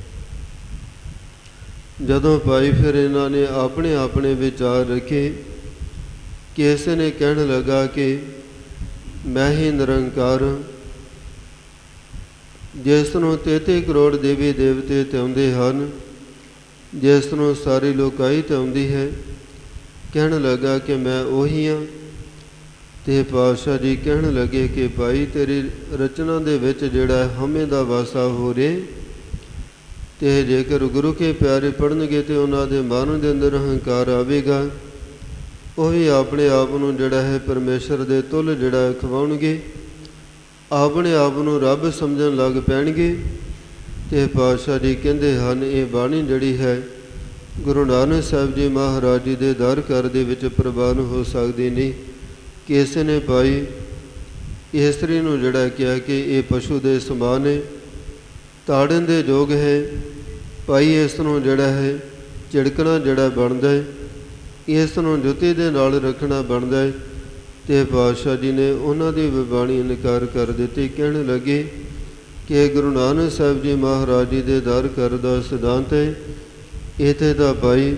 ਜਦੋਂ ਭਾਈ ਫਿਰ ਇਹਨਾਂ ਨੇ ਆਪਣੇ ਆਪਣੇ ਵਿਚਾਰ ਰੱਖੇ ਕਿਸੇ ਨੇ ਕਹਿਣ ਲੱਗਾ ਕਿ ਮੈਂ ਹੀ ਨਿਰੰਕਾਰ ਹਾਂ, ਜਿਸ ਨੂੰ 33 ਕਰੋੜ ਦੇਵੀ ਦੇਵਤੇ ਧਿਆਉਂਦੇ ਹਨ, ਜਿਸ ਨੂੰ ਸਾਰੀ ਲੋਕਾਈ ਧਿਆਉਂਦੀ ਹੈ। ਕਹਿਣ ਲੱਗਾ ਕਿ ਮੈਂ ਉਹੀ ਹਾਂ। ਤੇ ਪਾਤਸ਼ਾਹ ਜੀ ਕਹਿਣ ਲੱਗੇ ਕਿ ਭਾਈ ਤੇਰੀ ਰਚਨਾ ਦੇ ਵਿੱਚ ਜਿਹੜਾ ਹਮੇ ਦਾ ਵਾਸਾ ਹੋ ਰਿਹਾ, ਤੇ ਜੇਕਰ ਗੁਰੂ ਕੇ ਪਿਆਰੇ ਪੜ੍ਹਨਗੇ ਤੇ ਉਹਨਾਂ ਦੇ ਮਨ ਦੇ ਅੰਦਰ ਹੰਕਾਰ ਆਵੇਗਾ, ਉਹ ਵੀ ਆਪਣੇ ਆਪ ਨੂੰ ਜਿਹੜਾ ਹੈ ਪਰਮੇਸ਼ਰ ਦੇ ਤੁੱਲ ਜਿਹੜਾ ਖਵਾਉਣਗੇ, ਆਪਣੇ ਆਪ ਨੂੰ ਰੱਬ ਸਮਝਣ ਲੱਗ ਪੈਣਗੇ। ਤੇ ਪਾਤਸ਼ਾਹ ਜੀ ਕਹਿੰਦੇ ਹਨ ਇਹ ਬਾਣੀ ਜਿਹੜੀ ਹੈ ਗੁਰੂ ਨਾਨਕ ਸਾਹਿਬ ਜੀ ਮਹਾਰਾਜ ਜੀ ਦੇ ਦਰ ਘਰ ਦੇ ਵਿੱਚ ਪ੍ਰਵਾਨ ਹੋ ਸਕਦੀ ਨਹੀਂ। ਕਿਸੇ ਨੇ ਭਾਈ ਇਸਤਰੀ ਨੂੰ ਜਿਹੜਾ ਕਿਹਾ ਕਿ ਇਹ ਪਸ਼ੂ ਦੇ ਸਮਾਨ ਹੈ, ਤਾੜਨ ਦੇ ਯੋਗ ਹੈ, ਭਾਈ ਇਸ ਨੂੰ ਜਿਹੜਾ ਹੈ ਝਿੜਕਣਾ ਜਿਹੜਾ ਬਣਦਾ ਹੈ, ਇਸ ਨੂੰ ਜੁੱਤੀ ਦੇ ਨਾਲ ਰੱਖਣਾ ਬਣਦਾ ਹੈ। ਤੇ ਪਾਤਸ਼ਾਹ ਜੀ ਨੇ ਉਹਨਾਂ ਦੀ ਬਾਣੀ ਇਨਕਾਰ ਕਰ ਦਿੱਤੀ। ਕਹਿਣ ਲੱਗੇ ਕਿ ਗੁਰੂ ਨਾਨਕ ਸਾਹਿਬ ਜੀ ਮਹਾਰਾਜ ਜੀ ਦੇ ਦਰ ਘਰ ਦਾ ਸਿਧਾਂਤ ਹੈ, ਇੱਥੇ ਤਾਂ ਭਾਈ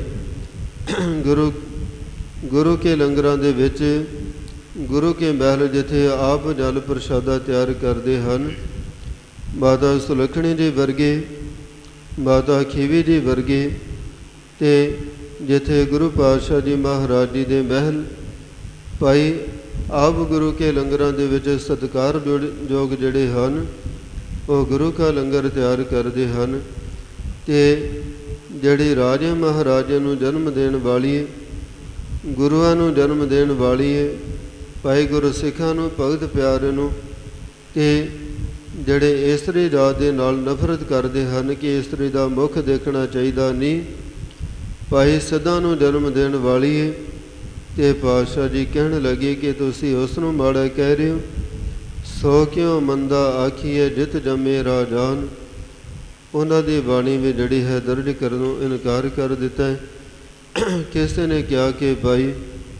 ਗੁਰੂ ਕੇ ਲੰਗਰਾਂ ਦੇ ਵਿੱਚ ਗੁਰੂ ਕੇ ਮਹਿਲ ਜਿੱਥੇ ਆਪ ਜਲ ਪ੍ਰਸ਼ਾਦਾ ਤਿਆਰ ਕਰਦੇ ਹਨ, ਮਾਤਾ ਸੁਲੱਖਣੀ ਜੀ ਵਰਗੇ, ਮਾਤਾ ਖੀਵੀ ਜੀ ਵਰਗੇ, ਤੇ ਜਿੱਥੇ ਗੁਰੂ ਪਾਤਸ਼ਾਹ ਜੀ ਮਹਾਰਾਜ ਜੀ ਦੇ ਮਹਿਲ ਭਾਈ ਆਪ ਗੁਰੂ ਕੇ ਲੰਗਰਾਂ ਦੇ ਵਿੱਚ ਸਤਿਕਾਰਯੋਗ ਜਿਹੜੇ ਹਨ ਉਹ ਗੁਰੂ ਕਾ ਲੰਗਰ ਤਿਆਰ ਕਰਦੇ ਹਨ। ਤੇ ਜਿਹੜੀ ਰਾਜੇ ਮਹਾਰਾਜੇ ਨੂੰ ਜਨਮ ਦੇਣ ਵਾਲੀ ਹੈ, ਗੁਰੂਆਂ ਨੂੰ ਜਨਮ ਦੇਣ ਵਾਲੀ ਹੈ, ਭਾਈ ਗੁਰੂ ਸਿੱਖਾਂ ਨੂੰ ਭਗਤ ਪਿਆਰੇ ਨੂੰ, ਤੇ ਜਿਹੜੇ ਇਸਤਰੀ ਜਾਤ ਦੇ ਨਾਲ ਨਫ਼ਰਤ ਕਰਦੇ ਹਨ ਕਿ ਇਸਤਰੀ ਦਾ ਮੁੱਖ ਦੇਖਣਾ ਚਾਹੀਦਾ ਨਹੀਂ, ਭਾਈ ਸਿੱਧਾਂ ਨੂੰ ਜਨਮ ਦੇਣ ਵਾਲੀ ਹੈ। ਤੇ ਪਾਤਸ਼ਾਹ ਜੀ ਕਹਿਣ ਲੱਗੇ ਕਿ ਤੁਸੀਂ ਉਸ ਨੂੰ ਮਾੜਾ ਕਹਿ ਰਹੇ ਹੋ, ਸੋ ਕਿਉਂ ਮੰਦਾ ਆਖੀਏ ਜਿਤ ਜੰਮੇ ਰਾਜਾਨ। ਉਹਨਾਂ ਦੀ ਬਾਣੀ ਵੀ ਜਿਹੜੀ ਹੈ ਦਰਜ ਕਰਨੋਂ ਇਨਕਾਰ ਕਰ ਦਿੱਤਾ ਹੈ। ਕਿਸੇ ਨੇ ਕਿਹਾ ਕਿ ਭਾਈ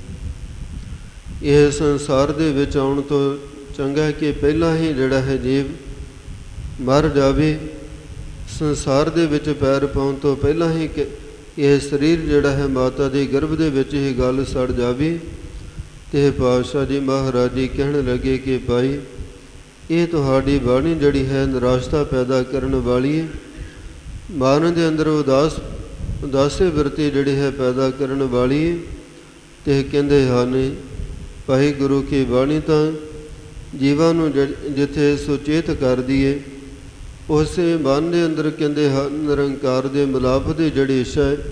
ਇਹ ਸੰਸਾਰ ਦੇ ਵਿੱਚ ਆਉਣ ਤੋਂ ਚੰਗਾ ਕਿ ਪਹਿਲਾਂ ਹੀ ਜਿਹੜਾ ਹੈ ਜੀਵ ਮਰ ਜਾਵੇ, ਸੰਸਾਰ ਦੇ ਵਿੱਚ ਪੈਰ ਪਾਉਣ ਤੋਂ ਪਹਿਲਾਂ ਹੀ ਇਹ ਸਰੀਰ ਜਿਹੜਾ ਹੈ ਮਾਤਾ ਦੇ ਗਰਭ ਦੇ ਵਿੱਚ ਹੀ ਗਲ ਸੜ ਜਾਵੇ। ਤੇ ਪਾਤਸ਼ਾਹ ਜੀ ਮਹਾਰਾਜ ਜੀ ਕਹਿਣ ਲੱਗੇ ਕਿ ਭਾਈ ਇਹ ਤੁਹਾਡੀ ਬਾਣੀ ਜਿਹੜੀ ਹੈ ਨਿਰਾਸ਼ਤਾ ਪੈਦਾ ਕਰਨ ਵਾਲੀ ਹੈ, ਮਨ ਦੇ ਅੰਦਰ ਉਦਾਸੇ ਬਿਰਤੀ ਜਿਹੜੀ ਹੈ ਪੈਦਾ ਕਰਨ ਵਾਲੀ ਹੈ। ਤੇ ਕਹਿੰਦੇ ਹਨ ਭਾਈ ਗੁਰੂ ਕੀ ਬਾਣੀ ਤਾਂ ਜੀਵਾਂ ਨੂੰ ਜਿੱਥੇ ਸੁਚੇਤ ਕਰਦੀ ਹੈ, ਉਸੇ ਮਨ ਦੇ ਅੰਦਰ ਕਹਿੰਦੇ ਹਨ ਨਿਰੰਕਾਰ ਦੇ ਮਿਲਾਪ ਦੀ ਜਿਹੜੀ ਇੱਛਾ ਹੈ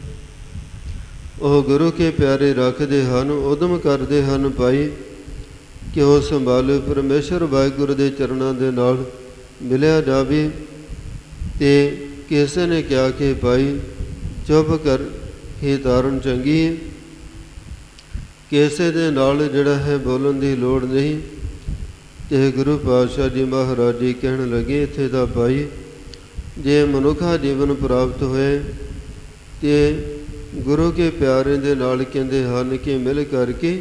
ਉਹ ਗੁਰੂ ਕੇ ਪਿਆਰੇ ਰੱਖਦੇ ਹਨ, ਉਦਮ ਕਰਦੇ ਹਨ ਭਾਈ ਕਿ ਉਹ ਸੰਭਾਲੇ ਪਰਮੇਸ਼ਰ ਵਾਹਿਗੁਰੂ ਦੇ ਚਰਨਾਂ ਦੇ ਨਾਲ ਮਿਲਿਆ ਜਾਵੇ। ਤੇ ਕਿਸੇ ਨੇ ਕਿਹਾ ਕਿ ਭਾਈ ਚੁੱਪ ਕਰ ਹੀ ਤਾਰਨ ਚੰਗੀ ਹੈ, ਕਿਸੇ ਦੇ ਨਾਲ ਜਿਹੜਾ ਹੈ ਬੋਲਣ ਦੀ ਲੋੜ ਨਹੀਂ। ਤੇ ਗੁਰੂ ਪਾਤਸ਼ਾਹ ਜੀ ਮਹਾਰਾਜ ਜੀ ਕਹਿਣ ਲੱਗੇ ਇੱਥੇ ਤਾਂ ਭਾਈ ਜੇ ਮਨੁੱਖਾ ਜੀਵਨ ਪ੍ਰਾਪਤ ਹੋਏ ਤੇ ਗੁਰੂ ਕੇ ਪਿਆਰੇ ਦੇ ਨਾਲ ਕਹਿੰਦੇ ਹਨ ਕਿ ਮਿਲ ਕਰਕੇ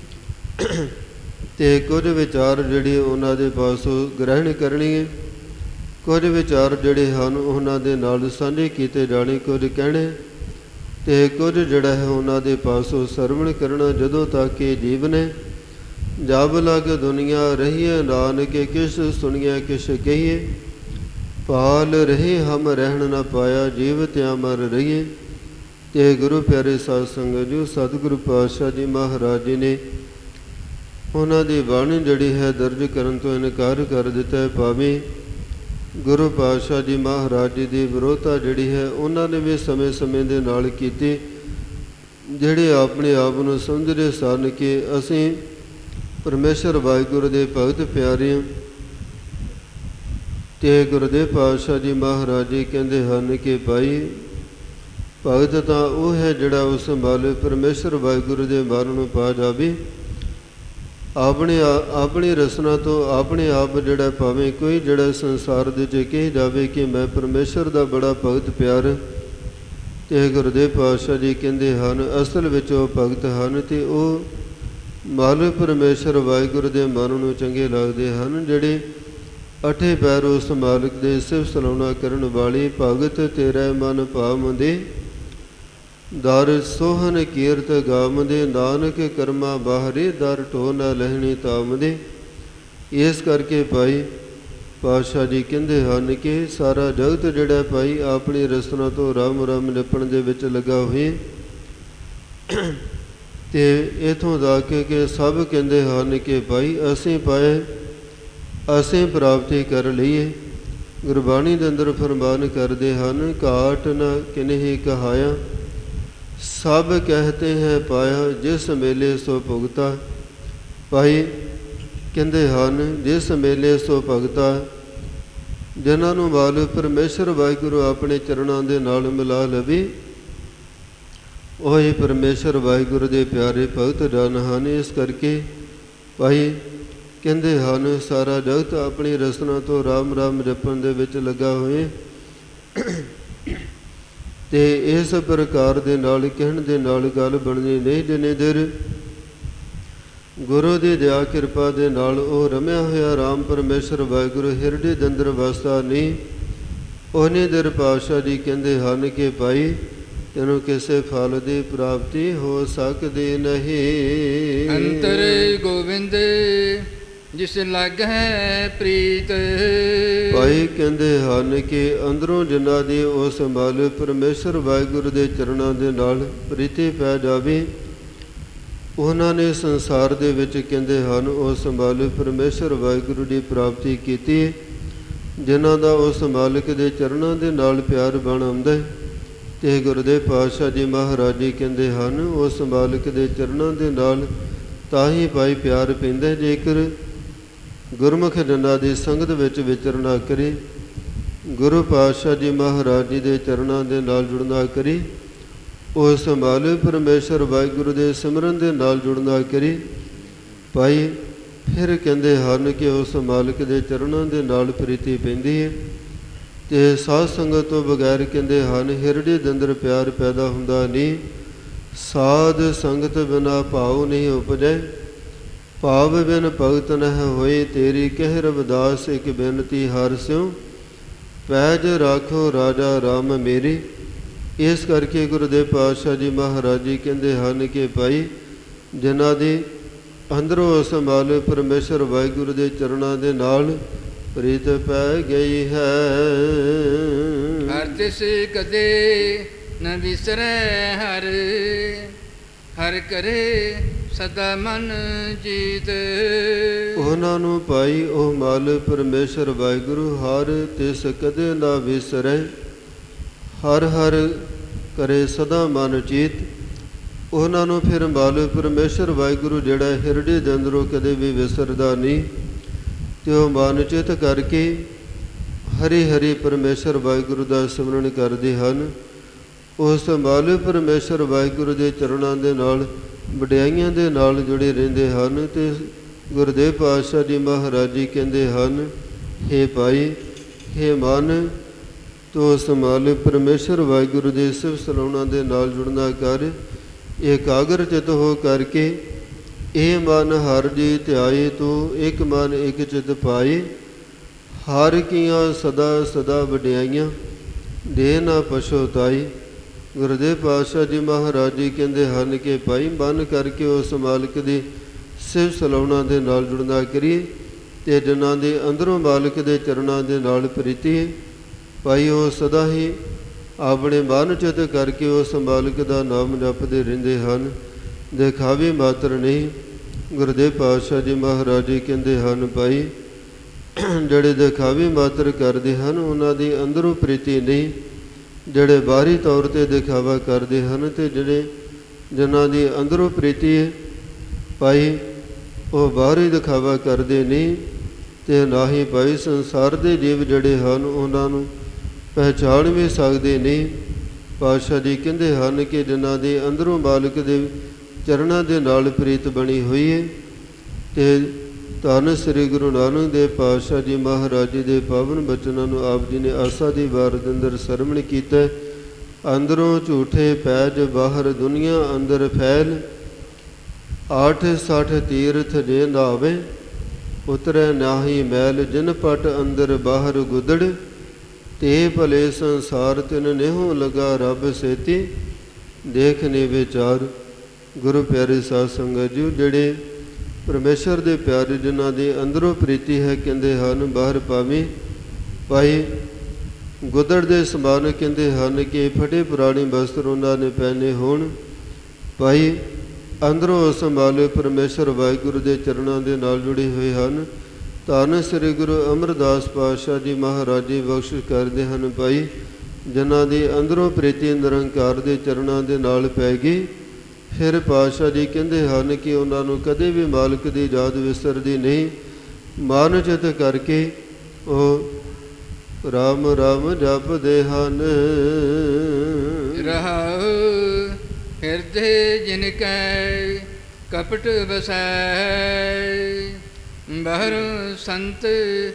ਤੇ ਕੁਝ ਵਿਚਾਰ ਜਿਹੜੇ ਉਹਨਾਂ ਦੇ ਪਾਸੋਂ ਗ੍ਰਹਿਣ ਕਰਨਗੇ, ਕੁਝ ਵਿਚਾਰ ਜਿਹੜੇ ਹਨ ਉਹਨਾਂ ਦੇ ਨਾਲ ਸਾਂਝੇ ਕੀਤੇ ਜਾਣੇ, ਕੁਝ ਕਹਿਣੇ ਤੇ ਕੁਝ ਜਿਹੜਾ ਹੈ ਉਹਨਾਂ ਦੇ ਪਾਸੋਂ ਸਰਵਣ ਕਰਨਾ। ਜਦੋਂ ਤੱਕ ਇਹ ਜੀਵ ਨੇ ਜਬ ਲਗ ਦੁਨੀਆ ਰਹੀਏ ਨਾਨਕੇ ਕਿਸ ਸੁਣੀਏ ਕਿਸ ਕਹੀਏ, ਪਾਲ ਰਹੇ ਹਮ ਰਹਿਣ ਨਾ ਪਾਇਆ ਜੀਵ ਤਿਆ ਮਰ ਰਹੀਏ। ਤੇ ਗੁਰੂ ਪਿਆਰੇ ਸਾਧ ਸੰਗਤ ਜੀ ਸਤਿਗੁਰੂ ਪਾਤਸ਼ਾਹ ਜੀ ਮਹਾਰਾਜ ਜੀ ਨੇ ਉਹਨਾਂ ਦੀ ਬਾਣੀ ਜਿਹੜੀ ਹੈ ਦਰਜ ਕਰਨ ਤੋਂ ਇਨਕਾਰ ਕਰ ਦਿੱਤਾ ਹੈ। ਭਾਵੇਂ ਗੁਰੂ ਪਾਤਸ਼ਾਹ ਜੀ ਮਹਾਰਾਜ ਜੀ ਦੀ ਵਿਰੋਧਤਾ ਜਿਹੜੀ ਹੈ ਉਹਨਾਂ ਨੇ ਵੀ ਸਮੇਂ ਦੇ ਨਾਲ ਕੀਤੀ, ਜਿਹੜੇ ਆਪਣੇ ਆਪ ਨੂੰ ਸਮਝਦੇ ਸਨ ਕਿ ਅਸੀਂ ਪਰਮੇਸ਼ਰ ਵਾਹਿਗੁਰੂ ਦੇ ਭਗਤ ਪਿਆਰੇ ਹਾਂ। ਤੇ ਗੁਰਦੇਵ ਪਾਤਸ਼ਾਹ ਜੀ ਮਹਾਰਾਜ ਜੀ ਕਹਿੰਦੇ ਹਨ ਕਿ ਭਾਈ ਭਗਤ ਤਾਂ ਉਹ ਹੈ ਜਿਹੜਾ ਉਸ ਸੰਭਾਲੇ ਪਰਮੇਸ਼ਰ ਵਾਹਿਗੁਰੂ ਦੇ ਮਨ ਨੂੰ ਪਾ ਜਾਵੇ, ਆਪਣੀ ਰਸਨਾ ਤੋਂ ਆਪਣੇ ਆਪ ਜਿਹੜਾ ਭਾਵੇਂ ਕੋਈ ਜਿਹੜਾ ਸੰਸਾਰ ਦੇ ਵਿੱਚ ਕਹੀ ਜਾਵੇ ਕਿ ਮੈਂ ਪਰਮੇਸ਼ਰ ਦਾ ਬੜਾ ਭਗਤ ਪਿਆਰ। ਤੇ ਗੁਰਦੇਵ ਪਾਤਸ਼ਾਹ ਜੀ ਕਹਿੰਦੇ ਹਨ ਅਸਲ ਵਿੱਚ ਉਹ ਭਗਤ ਹਨ ਤੇ ਉਹ ਮਾਲਕ ਪਰਮੇਸ਼ਰ ਵਾਹਿਗੁਰੂ ਦੇ ਮਨ ਨੂੰ ਚੰਗੇ ਲੱਗਦੇ ਹਨ, ਜਿਹੜੇ ਅਠੇ ਪੈਰ ਉਸ ਮਾਲਕ ਦੇ ਸਿਫਤ ਸਲਾਹੁਣਾ ਕਰਨ ਵਾਲੇ ਭਗਤ ਤੇਰਾ ਮਨ ਭਾਵ ਦੇ ਦਰ ਸੋਹਨ ਕੀਰਤ ਗਾਵਦੇ, ਨਾਨਕ ਕਰਮਾ ਬਾਹਰੇ, ਦਰ ਢੋ ਨਾ ਲਹਿਣੀ ਤਾਮਦੇ। ਇਸ ਕਰਕੇ ਭਾਈ ਪਾਤਸ਼ਾਹ ਜੀ ਕਹਿੰਦੇ ਹਨ ਕਿ ਸਾਰਾ ਜਗਤ ਜਿਹੜਾ ਭਾਈ ਆਪਣੀ ਰਸਨਾ ਤੋਂ ਰਾਮ ਰਾਮ ਜਪਣ ਦੇ ਵਿੱਚ ਲੱਗਾ ਹੋਏ। ਅਤੇ ਇੱਥੋਂ ਦਾ ਕਿ ਸਭ ਕਹਿੰਦੇ ਹਨ ਕਿ ਭਾਈ ਅਸੀਂ ਪਾਏ, ਅਸੀਂ ਪ੍ਰਾਪਤੀ ਕਰ ਲਈਏ। ਗੁਰਬਾਣੀ ਦੇ ਅੰਦਰ ਫਰਮਾਨ ਕਰਦੇ ਹਨ, ਘਾਟ ਨ ਕਿਨਹੀ ਕਹਾਇਆ, ਸਭ ਕਹਤੇ ਹੈ ਪਾਇਆ, ਜਿਸ ਮੇਲੇ ਸੋ ਭੁਗਤਾ। ਭਾਈ ਕਹਿੰਦੇ ਹਨ ਜਿਸ ਮੇਲੇ ਸੋ ਭਗਤਾ, ਜਿਨ੍ਹਾਂ ਨੂੰ ਮਾਲਕ ਪਰਮੇਸ਼ਰ ਵਾਹਿਗੁਰੂ ਆਪਣੇ ਚਰਨਾਂ ਦੇ ਨਾਲ ਮਿਲਾ ਲਵੇ, ਉਹੀ ਪਰਮੇਸ਼ਰ ਵਾਹਿਗੁਰੂ ਦੇ ਪਿਆਰੇ ਭਗਤ ਜਨ ਹਨ। ਇਸ ਕਰਕੇ ਭਾਈ ਕਹਿੰਦੇ ਹਨ ਸਾਰਾ ਜਗਤ ਆਪਣੀ ਰਸਨਾ ਤੋਂ ਰਾਮ ਰਾਮ ਜਪਣ ਦੇ ਵਿੱਚ ਲੱਗਾ ਹੋਏ। ਅਤੇ ਇਸ ਪ੍ਰਕਾਰ ਦੇ ਨਾਲ ਕਹਿਣ ਦੇ ਨਾਲ ਗੱਲ ਬਣਨੀ ਨਹੀਂ। ਜਿੰਨੇ ਦੇਰ ਗੁਰੂ ਦੀ ਦਇਆ ਕਿਰਪਾ ਦੇ ਨਾਲ ਉਹ ਰਮਿਆ ਹੋਇਆ ਰਾਮ ਪਰਮੇਸ਼ਰ ਵਾਹਿਗੁਰੂ ਹਿਰਦੇ ਦੇ ਅੰਦਰ ਵਸਦਾ ਨਹੀਂ, ਉਹਨੇ ਦੇਰ ਪਾਤਸ਼ਾਹ ਜੀ ਕਹਿੰਦੇ ਹਨ ਕਿ ਭਾਈ ਤੈਨੂੰ ਕਿਸੇ ਫਲ ਦੀ ਪ੍ਰਾਪਤੀ ਹੋ ਸਕਦੀ ਨਹੀਂ। ਅੰਤਰ ਗੋਬਿੰਦ ਜਿਸ ਲੱਗੈ ਪ੍ਰੀਤ। ਭਾਈ ਕਹਿੰਦੇ ਹਨ ਕਿ ਅੰਦਰੋਂ ਜਿਨ੍ਹਾਂ ਦੀ ਉਸ ਮਾਲਕ ਪਰਮੇਸ਼ਰ ਵਾਹਿਗੁਰੂ ਦੇ ਚਰਨਾਂ ਦੇ ਨਾਲ ਪ੍ਰੀਤੀ ਪੈ ਜਾਵੇ, ਉਹਨਾਂ ਨੇ ਸੰਸਾਰ ਦੇ ਵਿੱਚ ਕਹਿੰਦੇ ਹਨ ਉਸ ਮਾਲਕ ਪਰਮੇਸ਼ਰ ਵਾਹਿਗੁਰੂ ਦੀ ਪ੍ਰਾਪਤੀ ਕੀਤੀ। ਜਿਨ੍ਹਾਂ ਦਾ ਉਸ ਮਾਲਕ ਦੇ ਚਰਨਾਂ ਦੇ ਨਾਲ ਪਿਆਰ ਬਣ ਆਉਂਦਾ। ਅਤੇ ਗੁਰਦੇਵ ਪਾਤਸ਼ਾਹ ਜੀ ਮਹਾਰਾਜ ਜੀ ਕਹਿੰਦੇ ਹਨ ਉਸ ਮਾਲਕ ਦੇ ਚਰਨਾਂ ਦੇ ਨਾਲ ਤਾਂ ਹੀ ਭਾਈ ਪਿਆਰ ਪੈਂਦਾ ਜੇਕਰ ਗੁਰਮੁਖ ਜਨਾਂ ਦੀ ਸੰਗਤ ਵਿੱਚ ਵਿਚਰਨਾ ਕਰੇ, ਗੁਰੂ ਪਾਤਸ਼ਾਹ ਜੀ ਮਹਾਰਾਜ ਜੀ ਦੇ ਚਰਨਾਂ ਦੇ ਨਾਲ ਜੁੜਨਾ ਕਰੇ, ਉਸ ਮਾਲਕ ਪਰਮੇਸ਼ਰ ਵਾਹਿਗੁਰੂ ਦੇ ਸਿਮਰਨ ਦੇ ਨਾਲ ਜੁੜਨਾ ਕਰੇ। ਭਾਈ ਫਿਰ ਕਹਿੰਦੇ ਹਨ ਕਿ ਉਸ ਮਾਲਕ ਦੇ ਚਰਨਾਂ ਦੇ ਨਾਲ ਪ੍ਰੀਤੀ ਪੈਂਦੀ ਹੈ। ਅਤੇ ਸਾਧ ਸੰਗਤ ਤੋਂ ਬਗੈਰ ਕਹਿੰਦੇ ਹਨ ਹਿਰਦੇ ਦੇ ਅੰਦਰ ਪਿਆਰ ਪੈਦਾ ਹੁੰਦਾ ਨਹੀਂ। ਸਾਧ ਸੰਗਤ ਬਿਨਾ ਭਾਵ ਨਹੀਂ ਉਪਜੈ, ਭਾਵ ਬਿਨ ਭਗਤ ਨਹਿ ਹੋਏ, ਤੇਰੀ ਕਹਿ ਰਵਿਦਾਸ ਇੱਕ ਬੇਨਤੀ ਹਰਿ ਸਿਉ, ਪੈਜ ਰਾਖੋ ਰਾਜਾ ਰਾਮ ਮੇਰੀ। ਇਸ ਕਰਕੇ ਗੁਰਦੇਵ ਪਾਤਸ਼ਾਹ ਜੀ ਮਹਾਰਾਜ ਜੀ ਕਹਿੰਦੇ ਹਨ ਕਿ ਭਾਈ ਜਿਨ੍ਹਾਂ ਦੀ ਅੰਦਰੋਂ ਉਸ ਮਾਲਕ ਪਰਮੇਸ਼ਰ ਵਾਹਿਗੁਰੂ ਦੇ ਚਰਨਾਂ ਦੇ ਨਾਲ ਪ੍ਰੀਤ ਪੈ ਗਈ ਹੈ। ਹਰ ਤਿਸ ਕਦੇ ਨ ਵਿਸਰੈ ਹਰ, ਹਰ ਕਰੇ ਸਦਾ ਮਨ ਜੀਤ। ਉਹਨਾਂ ਨੂੰ ਭਾਈ ਉਹ ਮਾਲਕ ਪਰਮੇਸ਼ਰ ਵਾਹਿਗੁਰੂ ਹਰ ਤਿਸ ਕਦੇ ਨਾ ਵਿਸਰੈ, ਹਰ ਹਰ ਕਰੇ ਸਦਾ ਮਨ ਚੀਤ। ਉਹਨਾਂ ਨੂੰ ਫਿਰ ਮਾਲਕ ਪਰਮੇਸ਼ਰ ਵਾਹਿਗੁਰੂ ਜਿਹੜਾ ਹਿਰਦੇ ਦੇ ਅੰਦਰੋਂ ਕਦੇ ਵੀ ਵਿਸਰਦਾ ਨਹੀਂ, ਅਤੇ ਉਹ ਮਨ ਚਿਤ ਕਰਕੇ ਹਰੀ ਹਰੀ ਪਰਮੇਸ਼ਰ ਵਾਹਿਗੁਰੂ ਦਾ ਸਿਮਰਨ ਕਰਦੇ ਹਨ। ਉਸ ਮਾਲਕ ਪਰਮੇਸ਼ਰ ਵਾਹਿਗੁਰੂ ਦੇ ਚਰਨਾਂ ਦੇ ਨਾਲ ਵਡਿਆਈਆਂ ਦੇ ਨਾਲ ਜੁੜੇ ਰਹਿੰਦੇ ਹਨ। ਅਤੇ ਗੁਰਦੇਵ ਪਾਤਸ਼ਾਹ ਜੀ ਮਹਾਰਾਜ ਜੀ ਕਹਿੰਦੇ ਹਨ ਹੇ ਭਾਈ, ਹੇ ਮਨ, ਤੋ ਉਸ ਮਾਲਕ ਪਰਮੇਸ਼ਰ ਵਾਹਿਗੁਰੂ ਦੇ ਸਿਫਤ ਸਲਾਹੁਣਾਂ ਦੇ ਨਾਲ ਜੁੜਨਾ ਕਰ। ਇਕਾਗਰ ਚਿਤ ਹੋ ਕਰਕੇ ਇਹ ਮਨ ਹਰ ਜੀ ਧਿਆਏ, ਤੂੰ ਇੱਕ ਮਨ ਇੱਕ ਚਿਤ ਪਾਏ। ਹਰ ਕੀਆਂ ਸਦਾ ਸਦਾ ਵਡਿਆਈਆਂ, ਦੇ ਨਾ ਪਛੋਤਾਈ। ਗੁਰਦੇਵ ਪਾਤਸ਼ਾਹ ਜੀ ਮਹਾਰਾਜ ਜੀ ਕਹਿੰਦੇ ਹਨ ਕਿ ਭਾਈ ਮਨ ਕਰਕੇ ਉਸ ਮਾਲਕ ਦੀ ਸਿਫਤ ਸਲਾਹੁਣਾਂ ਦੇ ਨਾਲ ਜੁੜਨਾ ਕਰੀਏ। ਅਤੇ ਜਿਨ੍ਹਾਂ ਦੇ ਅੰਦਰੋਂ ਮਾਲਕ ਦੇ ਚਰਨਾਂ ਦੇ ਨਾਲ ਪ੍ਰੀਤੀ ਭਾਈ ਉਹ ਸਦਾ ਹੀ ਆਪਣੇ ਮਨ ਚਿਤ ਕਰਕੇ ਉਸ ਮਾਲਕ ਦਾ ਨਾਮ ਜਪਦੇ ਰਹਿੰਦੇ ਹਨ, ਦਿਖਾਵੇ ਮਾਤਰ ਨਹੀਂ। ਗੁਰਦੇਵ ਪਾਤਸ਼ਾਹ ਜੀ ਮਹਾਰਾਜ ਜੀ ਕਹਿੰਦੇ ਹਨ ਭਾਈ ਜਿਹੜੇ ਦਿਖਾਵੇ ਮਾਤਰ ਕਰਦੇ ਹਨ ਉਹਨਾਂ ਦੀ ਅੰਦਰੋਂ ਪ੍ਰੀਤੀ ਨਹੀਂ, ਜਿਹੜੇ ਬਾਹਰੀ ਤੌਰ 'ਤੇ ਦਿਖਾਵਾ ਕਰਦੇ ਹਨ। ਅਤੇ ਜਿਹੜੇ ਜਿਨ੍ਹਾਂ ਦੀ ਅੰਦਰੋਂ ਪ੍ਰੀਤੀ ਹੈ ਭਾਈ ਉਹ ਬਾਹਰੀ ਦਿਖਾਵਾ ਕਰਦੇ ਨਹੀਂ। ਅਤੇ ਨਾ ਹੀ ਭਾਈ ਸੰਸਾਰ ਦੇ ਜੀਵ ਜਿਹੜੇ ਹਨ ਉਹਨਾਂ ਨੂੰ ਪਹਿਚਾਣ ਵੀ ਸਕਦੇ ਨਹੀਂ। ਪਾਤਸ਼ਾਹ ਜੀ ਕਹਿੰਦੇ ਹਨ ਕਿ ਜਿਨ੍ਹਾਂ ਦੇ ਅੰਦਰੋਂ ਮਾਲਕ ਦੇ ਚਰਨਾਂ ਦੇ ਨਾਲ ਪ੍ਰੀਤ ਬਣੀ ਹੋਈ ਹੈ। ਅਤੇ ਧੰਨ ਸ੍ਰੀ ਗੁਰੂ ਨਾਨਕ ਦੇਵ ਪਾਤਸ਼ਾਹ ਜੀ ਮਹਾਰਾਜ ਜੀ ਦੇ ਪਾਵਨ ਬਚਨਾਂ ਨੂੰ ਆਪ ਜੀ ਨੇ ਆਸਾ ਦੀ ਵਾਰ ਦੇ ਅੰਦਰ ਸਰਵਣ ਕੀਤਾ। ਅੰਦਰੋਂ ਝੂਠੇ ਪੈਜ, ਬਾਹਰ ਦੁਨੀਆ ਅੰਦਰ ਫੈਲ, 860 ਤੀਰਥ ਜੇ ਨਾਵੇ, ਉਤਰੈ ਨਾਹੀ ਮੈਲ, ਜਿਨ ਪਟ ਅੰਦਰ ਬਾਹਰ ਗੁਦੜ, ਤੇ ਭਲੇ ਸੰਸਾਰ ਤਿਨ ਨੇਹੋਂ ਲਗਾ ਰੱਬ ਸੇਤੀ। ਦੇਖਨੇ ਵਿਚਾਰ। ਗੁਰੂ ਪਿਆਰੇ ਸਾਧ ਸੰਗਤ ਜੀ, ਜਿਹੜੇ ਪਰਮੇਸ਼ਰ ਦੇ ਪਿਆਰੇ ਜਿਨ੍ਹਾਂ ਦੇ ਅੰਦਰੋਂ ਪ੍ਰੀਤੀ ਹੈ, ਕਹਿੰਦੇ ਹਨ ਬਾਹਰ ਭਾਵੇਂ ਭਾਈ ਗੁੱਦੜ ਦੇ ਸਮਾਨ ਕਹਿੰਦੇ ਹਨ ਕਿ ਫਟੇ ਪੁਰਾਣੇ ਵਸਤਰ ਉਹਨਾਂ ਨੇ ਪਹਿਨੇ ਹੋਣ, ਭਾਈ ਅੰਦਰੋਂ ਸੰਭਾਲੇ ਪਰਮੇਸ਼ਰ ਵਾਹਿਗੁਰੂ ਦੇ ਚਰਨਾਂ ਦੇ ਨਾਲ ਜੁੜੇ ਹੋਏ ਹਨ। ਧੰਨ ਸ੍ਰੀ ਗੁਰੂ ਅਮਰਦਾਸ ਪਾਤਸ਼ਾਹ ਜੀ ਮਹਾਰਾਜ ਜੀ ਬਖਸ਼ਿਸ਼ ਕਰਦੇ ਹਨ, ਭਾਈ ਜਿਨ੍ਹਾਂ ਦੀ ਅੰਦਰੋਂ ਪ੍ਰੀਤੀ ਨਿਰੰਕਾਰ ਦੇ ਚਰਨਾਂ ਦੇ ਨਾਲ ਪੈ ਗਈ। ਫਿਰ ਪਾਤਸ਼ਾਹ ਜੀ ਕਹਿੰਦੇ ਹਨ ਕਿ ਉਹਨਾਂ ਨੂੰ ਕਦੇ ਵੀ ਮਾਲਕ ਦੀ ਯਾਦ ਵਿਸਰਦੀ ਨਹੀਂ। ਮਨ ਚਿਤ ਕਰਕੇ ਉਹ ਰਾਮ ਰਾਮ ਜਪਦੇ ਹਨ। ਰਹਾਉ ਹਿਰਦੇ ਜਿਨ ਕੈ ਕਪਟ ਵਸੈ, ਬਾਹਰ ਸੰਤ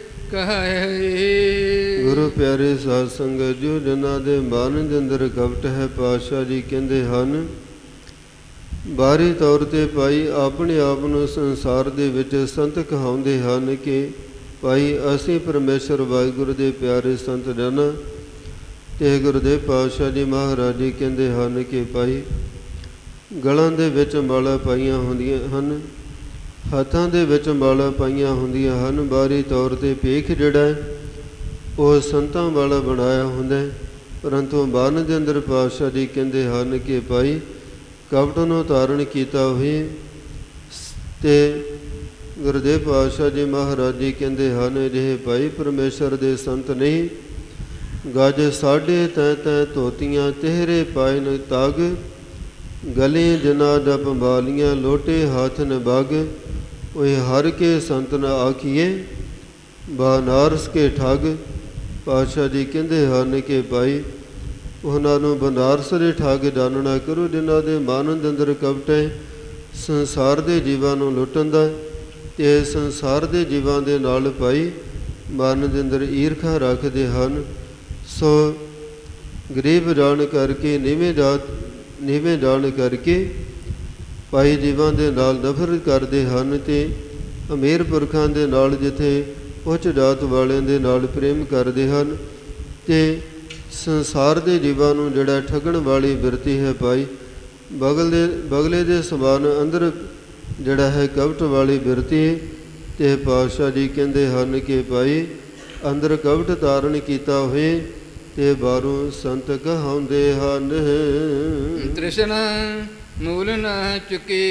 ਕਹੈ। ਗੁਰੂ ਪਿਆਰੇ ਸਾਧ ਸੰਗਤ ਜੀ, ਜਿਨ੍ਹਾਂ ਦੇ ਮਨ ਦੇ ਅੰਦਰ ਕਪਟ ਹੈ, ਪਾਤਸ਼ਾਹ ਜੀ ਕਹਿੰਦੇ ਹਨ ਬਾਹਰੀ ਤੌਰ 'ਤੇ ਭਾਈ ਆਪਣੇ ਆਪ ਨੂੰ ਸੰਸਾਰ ਦੇ ਵਿੱਚ ਸੰਤ ਕਹਾਉਂਦੇ ਹਨ ਕਿ ਭਾਈ ਅਸੀਂ ਪਰਮੇਸ਼ਰ ਵਾਹਿਗੁਰੂ ਦੇ ਪਿਆਰੇ ਸੰਤ ਜਨ। ਤੇ ਗੁਰੂਦੇਵ ਪਾਤਸ਼ਾਹ ਜੀ ਮਹਾਰਾਜ ਜੀ ਕਹਿੰਦੇ ਹਨ ਕਿ ਭਾਈ ਗਲਾਂ ਦੇ ਵਿੱਚ ਮਾਲਾ ਪਾਈਆਂ ਹੁੰਦੀਆਂ ਹਨ, ਹੱਥਾਂ ਦੇ ਵਿੱਚ ਮਾਲਾ ਪਾਈਆਂ ਹੁੰਦੀਆਂ ਹਨ। ਬਾਹਰੀ ਤੌਰ 'ਤੇ ਭੇਖ ਜਿਹੜਾ ਹੈ ਉਹ ਸੰਤਾਂ ਵਾਲਾ ਬਣਾਇਆ ਹੁੰਦਾ, ਪਰੰਤੂ ਮਨ ਦੇ ਅੰਦਰ ਪਾਤਸ਼ਾਹ ਜੀ ਕਹਿੰਦੇ ਹਨ ਕਿ ਭਾਈ ਕਪਟ ਨੂੰ ਧਾਰਨ ਕੀਤਾ ਹੋਏ। ਤੇ ਗੁਰੂਦੇਵ ਪਾਤਸ਼ਾਹ ਜੀ ਮਹਾਰਾਜ ਜੀ ਕਹਿੰਦੇ ਹਨ ਜਿਹੇ ਭਾਈ ਪਰਮੇਸ਼ਰ ਦੇ ਸੰਤ ਨਹੀਂ। ਗਜ ਸਾਢੇ ਤੈ ਤੈ ਧੋਤੀਆਂ ਤੇਹਰੇ ਪਾਏ ਨ ਤਗ, ਗਲੇ ਜਿਨਾ ਜਪ ਬਾਲੀਆਂ ਲੋਟੇ ਹੱਥ ਨ ਬਗ। ਓਏ ਹਰ ਕੇ ਸੰਤ ਨ ਆਖੀਏ ਬਨਾਰਸ ਕੇ ਠੱਗ। ਪਾਤਸ਼ਾਹ ਜੀ ਕਹਿੰਦੇ ਹਨ ਕਿ ਭਾਈ ਉਹਨਾਂ ਨੂੰ ਬਨਾਰਸ ਦੇ ਠੱਗ ਜਾਣਨਾ ਕਰੋ, ਜਿਨ੍ਹਾਂ ਦੇ ਮਨ ਦੇ ਅੰਦਰ ਕਪਟ ਹੈ, ਸੰਸਾਰ ਦੇ ਜੀਵਾਂ ਨੂੰ ਲੁੱਟਣ ਦਾ। ਤੇ ਸੰਸਾਰ ਦੇ ਜੀਵਾਂ ਦੇ ਨਾਲ ਭਾਈ ਮਨ ਦੇ ਅੰਦਰ ਈਰਖਾ ਰੱਖਦੇ ਹਨ। ਸੋ ਗਰੀਬ ਜਾਣ ਕਰਕੇ ਨੀਵੇਂ ਜਾਣ ਕਰਕੇ ਭਾਈ ਜੀਵਾਂ ਦੇ ਨਾਲ ਨਫ਼ਰਤ ਕਰਦੇ ਹਨ, ਤੇ ਅਮੀਰ ਪੁਰਖਾਂ ਦੇ ਨਾਲ ਜਿੱਥੇ ਉੱਚ ਜਾਤ ਵਾਲਿਆਂ ਦੇ ਨਾਲ ਪ੍ਰੇਮ ਕਰਦੇ ਹਨ। ਤੇ ਸੰਸਾਰ ਦੇ ਜੀਵਾਂ ਨੂੰ ਜਿਹੜਾ ਠੱਗਣ ਵਾਲੀ ਬਿਰਤੀ ਹੈ ਭਾਈ ਬਗਲੇ ਦੇ ਸਮਾਨ ਅੰਦਰ ਜਿਹੜਾ ਹੈ ਕਪਟ ਵਾਲੀ ਬਿਰਤੀ। ਤੇ ਪਾਤਸ਼ਾਹ ਜੀ ਕਹਿੰਦੇ ਹਨ ਕਿ ਭਾਈ ਅੰਦਰ ਕਪਟ ਧਾਰਨ ਕੀਤਾ ਹੋਏ ਤੇ ਬਾਹਰੋਂ ਸੰਤ ਕਹਾਉਂਦੇ ਹਨ। ਤ੍ਰਿਸ਼ਨਾ ਮੂਲ ਨਾ ਚੁਕੀ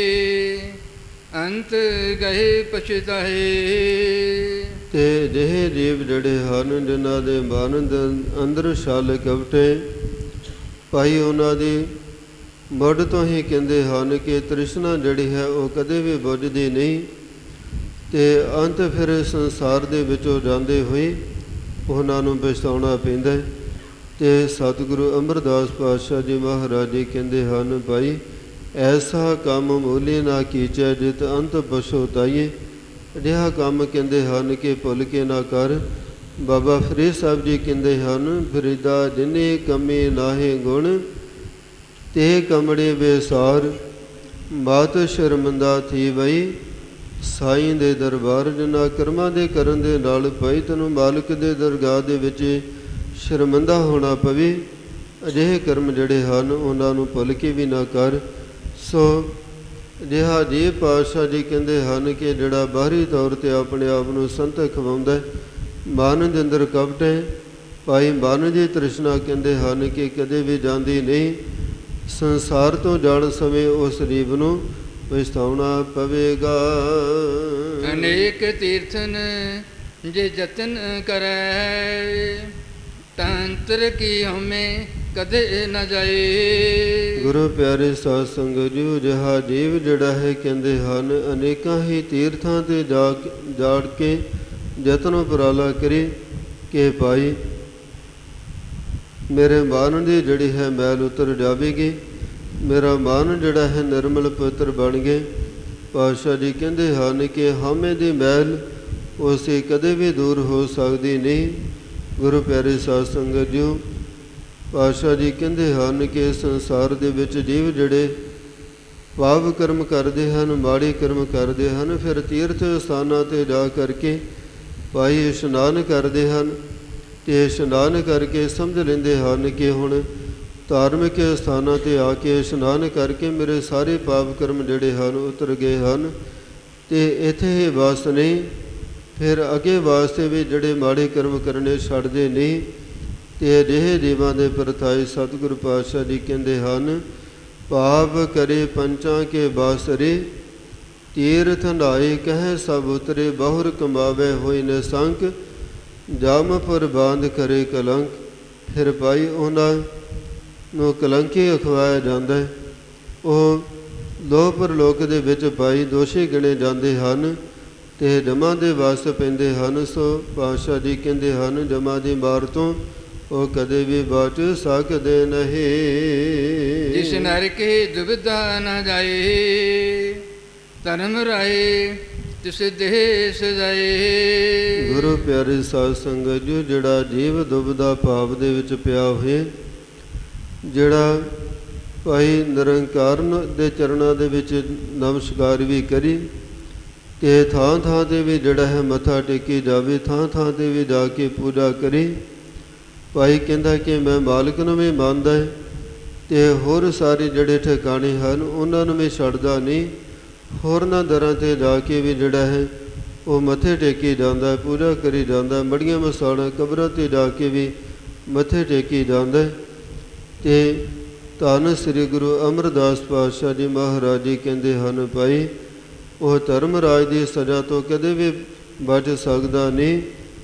ਅੰਤ ਗਏ ਪਛਤਾਏ। ਤੇ ਜਿਹੇ ਜੀਵ ਜਿਹੜੇ ਹਨ ਜਿਨ੍ਹਾਂ ਦੇ ਮਨ ਦੇ ਅੰਦਰ ਛਲ ਕਪਟ ਹੈ, ਭਾਈ ਉਹਨਾਂ ਦੀ ਮੁੱਢ ਤੋਂ ਹੀ ਕਹਿੰਦੇ ਹਨ ਕਿ ਤ੍ਰਿਸ਼ਨਾ ਜਿਹੜੀ ਹੈ ਉਹ ਕਦੇ ਵੀ ਬੁਝਦੀ ਨਹੀਂ। ਤੇ ਅੰਤ ਫਿਰ ਸੰਸਾਰ ਦੇ ਵਿੱਚੋਂ ਜਾਂਦੇ ਹੋਏ ਉਹਨਾਂ ਨੂੰ ਪਛਤਾਉਣਾ ਪੈਂਦਾ ਹੈ। ਤੇ ਸਤਿਗੁਰੂ ਅਮਰਦਾਸ ਪਾਤਸ਼ਾਹ ਜੀ ਮਹਾਰਾਜ ਜੀ ਕਹਿੰਦੇ ਹਨ ਭਾਈ ਐਸਾ ਕੰਮ ਮੂਲੀ ਨਾ ਕੀਚੈ ਜਿਤ ਅੰਤ ਪਛਤਾਈਏ। ਅਜਿਹਾ ਕੰਮ ਕਹਿੰਦੇ ਹਨ ਕਿ ਭੁੱਲ ਕੇ ਨਾ ਕਰ। ਬਾਬਾ ਫਰੀਦ ਸਾਹਿਬ ਜੀ ਕਹਿੰਦੇ ਹਨ ਫਰੀਦਾ ਜਿਨੇ ਕਮੀ ਨਾਹੇ ਗੁਣ ਤੇ ਕਮੜੇ ਬੇਸਾਰ, ਮਾਤ ਸ਼ਰਮਿੰਦਾ ਥੀ ਬਈ ਸਾਈਂ ਦੇ ਦਰਬਾਰ। ਜਿਨ੍ਹਾਂ ਕਰਮਾਂ ਦੇ ਕਰਨ ਦੇ ਨਾਲ ਭਾਈ ਤੈਨੂੰ ਮਾਲਕ ਦੇ ਦਰਗਾਹ ਦੇ ਵਿੱਚ ਸ਼ਰਮਿੰਦਾ ਹੋਣਾ ਪਵੇ, ਅਜਿਹੇ ਕਰਮ ਜਿਹੜੇ ਹਨ ਉਹਨਾਂ ਨੂੰ ਭੁੱਲ ਕੇ ਵੀ ਨਾ ਕਰ। ਸੋ ਅਜਿਹਾ ਜੀ ਪਾਤਸ਼ਾਹ ਜੀ ਕਹਿੰਦੇ ਹਨ ਕਿ ਜਿਹੜਾ ਬਾਹਰੀ ਤੌਰ 'ਤੇ ਆਪਣੇ ਆਪ ਨੂੰ ਸੰਤ ਖਵਾਉਂਦਾ, ਮਨ ਦੇ ਅੰਦਰ ਕਪਟ ਹੈ ਭਾਈ ਮਨ ਦੀ ਤ੍ਰਿਸ਼ਨਾ ਕਹਿੰਦੇ ਹਨ ਕਿ ਕਦੇ ਵੀ ਜਾਂਦੀ ਨਹੀਂ। ਸੰਸਾਰ ਤੋਂ ਜਾਣ ਸਮੇਂ ਉਸ ਜੀਵ ਨੂੰ ਪਛਤਾਉਣਾ ਪਵੇਗਾ। ਅਨੇਕ ਤੀਰਥਨ ਜੇ ਯਤਨ ਕਰੈ, ਤੰਤਰ ਕੀ ਹਮੇ ਕਦੇ ਨਾ ਜਾਏ। ਗੁਰੂ ਪਿਆਰੇ ਸਾਧ ਸੰਗਤ ਜੀ, ਜਿਹਾ ਜੀਵ ਜਿਹੜਾ ਹੈ ਕਹਿੰਦੇ ਹਨ ਅਨੇਕਾਂ ਹੀ ਤੀਰਥਾਂ 'ਤੇ ਜਾੜ ਕੇ ਯਤਨ ਉਪਰਾਲਾ ਕਰੇ ਕਿ ਭਾਈ ਮੇਰੇ ਮਨ ਦੀ ਜਿਹੜੀ ਹੈ ਮੈਲ ਉਤਰ ਜਾਵੇਗੀ, ਮੇਰਾ ਮਨ ਜਿਹੜਾ ਹੈ ਨਿਰਮਲ ਪਵਿੱਤਰ ਬਣ ਗਏ। ਪਾਤਸ਼ਾਹ ਜੀ ਕਹਿੰਦੇ ਹਨ ਕਿ ਹਾਮੇ ਦੀ ਮੈਲ ਉਸੇ ਕਦੇ ਵੀ ਦੂਰ ਹੋ ਸਕਦੀ ਨਹੀਂ। ਗੁਰੂ ਪਿਆਰੇ ਸਾਧ ਸੰਗਤ ਜੀ, ਪਾਤਸ਼ਾਹ ਜੀ ਕਹਿੰਦੇ ਹਨ ਕਿ ਸੰਸਾਰ ਦੇ ਵਿੱਚ ਜੀਵ ਜਿਹੜੇ ਪਾਪ ਕਰਮ ਕਰਦੇ ਹਨ, ਮਾੜੇ ਕਰਮ ਕਰਦੇ ਹਨ, ਫਿਰ ਤੀਰਥ ਸਥਾਨਾਂ 'ਤੇ ਜਾ ਕਰਕੇ ਭਾਈ ਇਸ਼ਨਾਨ ਕਰਦੇ ਹਨ। ਤੇ ਇਸ਼ਨਾਨ ਕਰਕੇ ਸਮਝ ਲੈਂਦੇ ਹਨ ਕਿ ਹੁਣ ਧਾਰਮਿਕ ਸਥਾਨਾਂ 'ਤੇ ਆ ਕੇ ਇਸ਼ਨਾਨ ਕਰਕੇ ਮੇਰੇ ਸਾਰੇ ਪਾਪ ਕਰਮ ਜਿਹੜੇ ਹਨ ਉਤਰ ਗਏ ਹਨ, ਅਤੇ ਇੱਥੇ ਹੀ ਵਾਸ ਨਹੀਂ, ਫਿਰ ਅੱਗੇ ਵਾਸਤੇ ਵੀ ਜਿਹੜੇ ਮਾੜੇ ਕਰਮ ਕਰਨੇ ਛੱਡਦੇ ਨਹੀਂ। ਅਤੇ ਅਜਿਹੇ ਜੀਵਾਂ ਦੇ ਪ੍ਰਥਾਈ ਸਤਿਗੁਰੂ ਪਾਤਸ਼ਾਹ ਜੀ ਕਹਿੰਦੇ ਹਨ, ਪਾਪ ਕਰੇ ਪੰਚਾਂ ਕੇ ਬਾਸਰੇ, ਤੀਰਥ ਨਹਾਏ ਕਹਿ ਸਭ ਉਤਰੇ, ਬਹੁਰ ਕਮਾਵੇ ਹੋਈ ਨ ਸੰਕ, ਜਾਮਪੁਰ ਬਾਂਧ ਕਰੇ ਕਲੰਕ। ਫਿਰ ਭਾਈ ਉਹਨਾਂ ਨੂੰ ਕਲੰਕੀ ਅਖਵਾਇਆ ਜਾਂਦਾ, ਉਹ ਲੋਹ ਪਰਲੋਕ ਦੇ ਵਿੱਚ ਭਾਈ ਦੋਸ਼ੀ ਗਿਣੇ ਜਾਂਦੇ ਹਨ ਅਤੇ ਜਮਾਂ ਦੇ ਵਸ ਪੈਂਦੇ ਹਨ। ਸੋ ਪਾਤਸ਼ਾਹ ਜੀ ਕਹਿੰਦੇ ਹਨ, ਜਮਾਂ ਦੀ ਮਾਰ ਤੋਂ ਉਹ ਕਦੇ ਵੀ ਬਚ ਸਕਦੇ ਨਹੀਂ। ਜਿਸ ਨਰਕੇ ਦੁਬਿਧਾ ਨਾ ਜਾਏ, ਧਰਮ ਰਾਏ ਤਿਸ ਦੇਹ ਸਜਾਏ। ਗੁਰੂ ਪਿਆਰੇ ਸਾਧ ਸੰਗਤ ਜੀ, ਜਿਹੜਾ ਜੀਵ ਦੁਬਿਧਾ ਭਾਵ ਦੇ ਵਿੱਚ ਪਿਆ ਹੋਏ, ਜਿਹੜਾ ਭਾਈ ਨਿਰੰਕਾਰ ਦੇ ਚਰਨਾਂ ਦੇ ਵਿੱਚ ਨਮਸਕਾਰ ਵੀ ਕਰੀ, ਅਤੇ ਥਾਂ ਥਾਂ 'ਤੇ ਵੀ ਜਿਹੜਾ ਹੈ ਮੱਥਾ ਟੇਕੀ ਜਾਵੇ, ਥਾਂ ਥਾਂ 'ਤੇ ਵੀ ਜਾ ਕੇ ਪੂਜਾ ਕਰੀ। ਭਾਈ ਕਹਿੰਦਾ ਕਿ ਮੈਂ ਮਾਲਕ ਨੂੰ ਵੀ ਮੰਨਦਾ ਹੈ, ਅਤੇ ਹੋਰ ਸਾਰੇ ਜਿਹੜੇ ਠਿਕਾਣੇ ਹਨ ਉਹਨਾਂ ਨੂੰ ਵੀ ਛੱਡਦਾ ਨਹੀਂ। ਹੋਰਨਾਂ ਦਰਾਂ 'ਤੇ ਜਾ ਕੇ ਵੀ ਜਿਹੜਾ ਹੈ ਉਹ ਮੱਥੇ ਟੇਕੀ ਜਾਂਦਾ, ਪੂਜਾ ਕਰੀ ਜਾਂਦਾ, ਮੜੀਆਂ ਮਸਾਣਾ ਕਬਰਾਂ 'ਤੇ ਜਾ ਕੇ ਵੀ ਮੱਥੇ ਟੇਕੀ ਜਾਂਦਾ। ਅਤੇ ਧੰਨ ਸ੍ਰੀ ਗੁਰੂ ਅਮਰਦਾਸ ਪਾਤਸ਼ਾਹ ਜੀ ਮਹਾਰਾਜ ਜੀ ਕਹਿੰਦੇ ਹਨ, ਭਾਈ ਉਹ ਧਰਮ ਰਾਜ ਦੀ ਸਜ਼ਾ ਤੋਂ ਕਦੇ ਵੀ ਬਚ ਸਕਦਾ ਨਹੀਂ,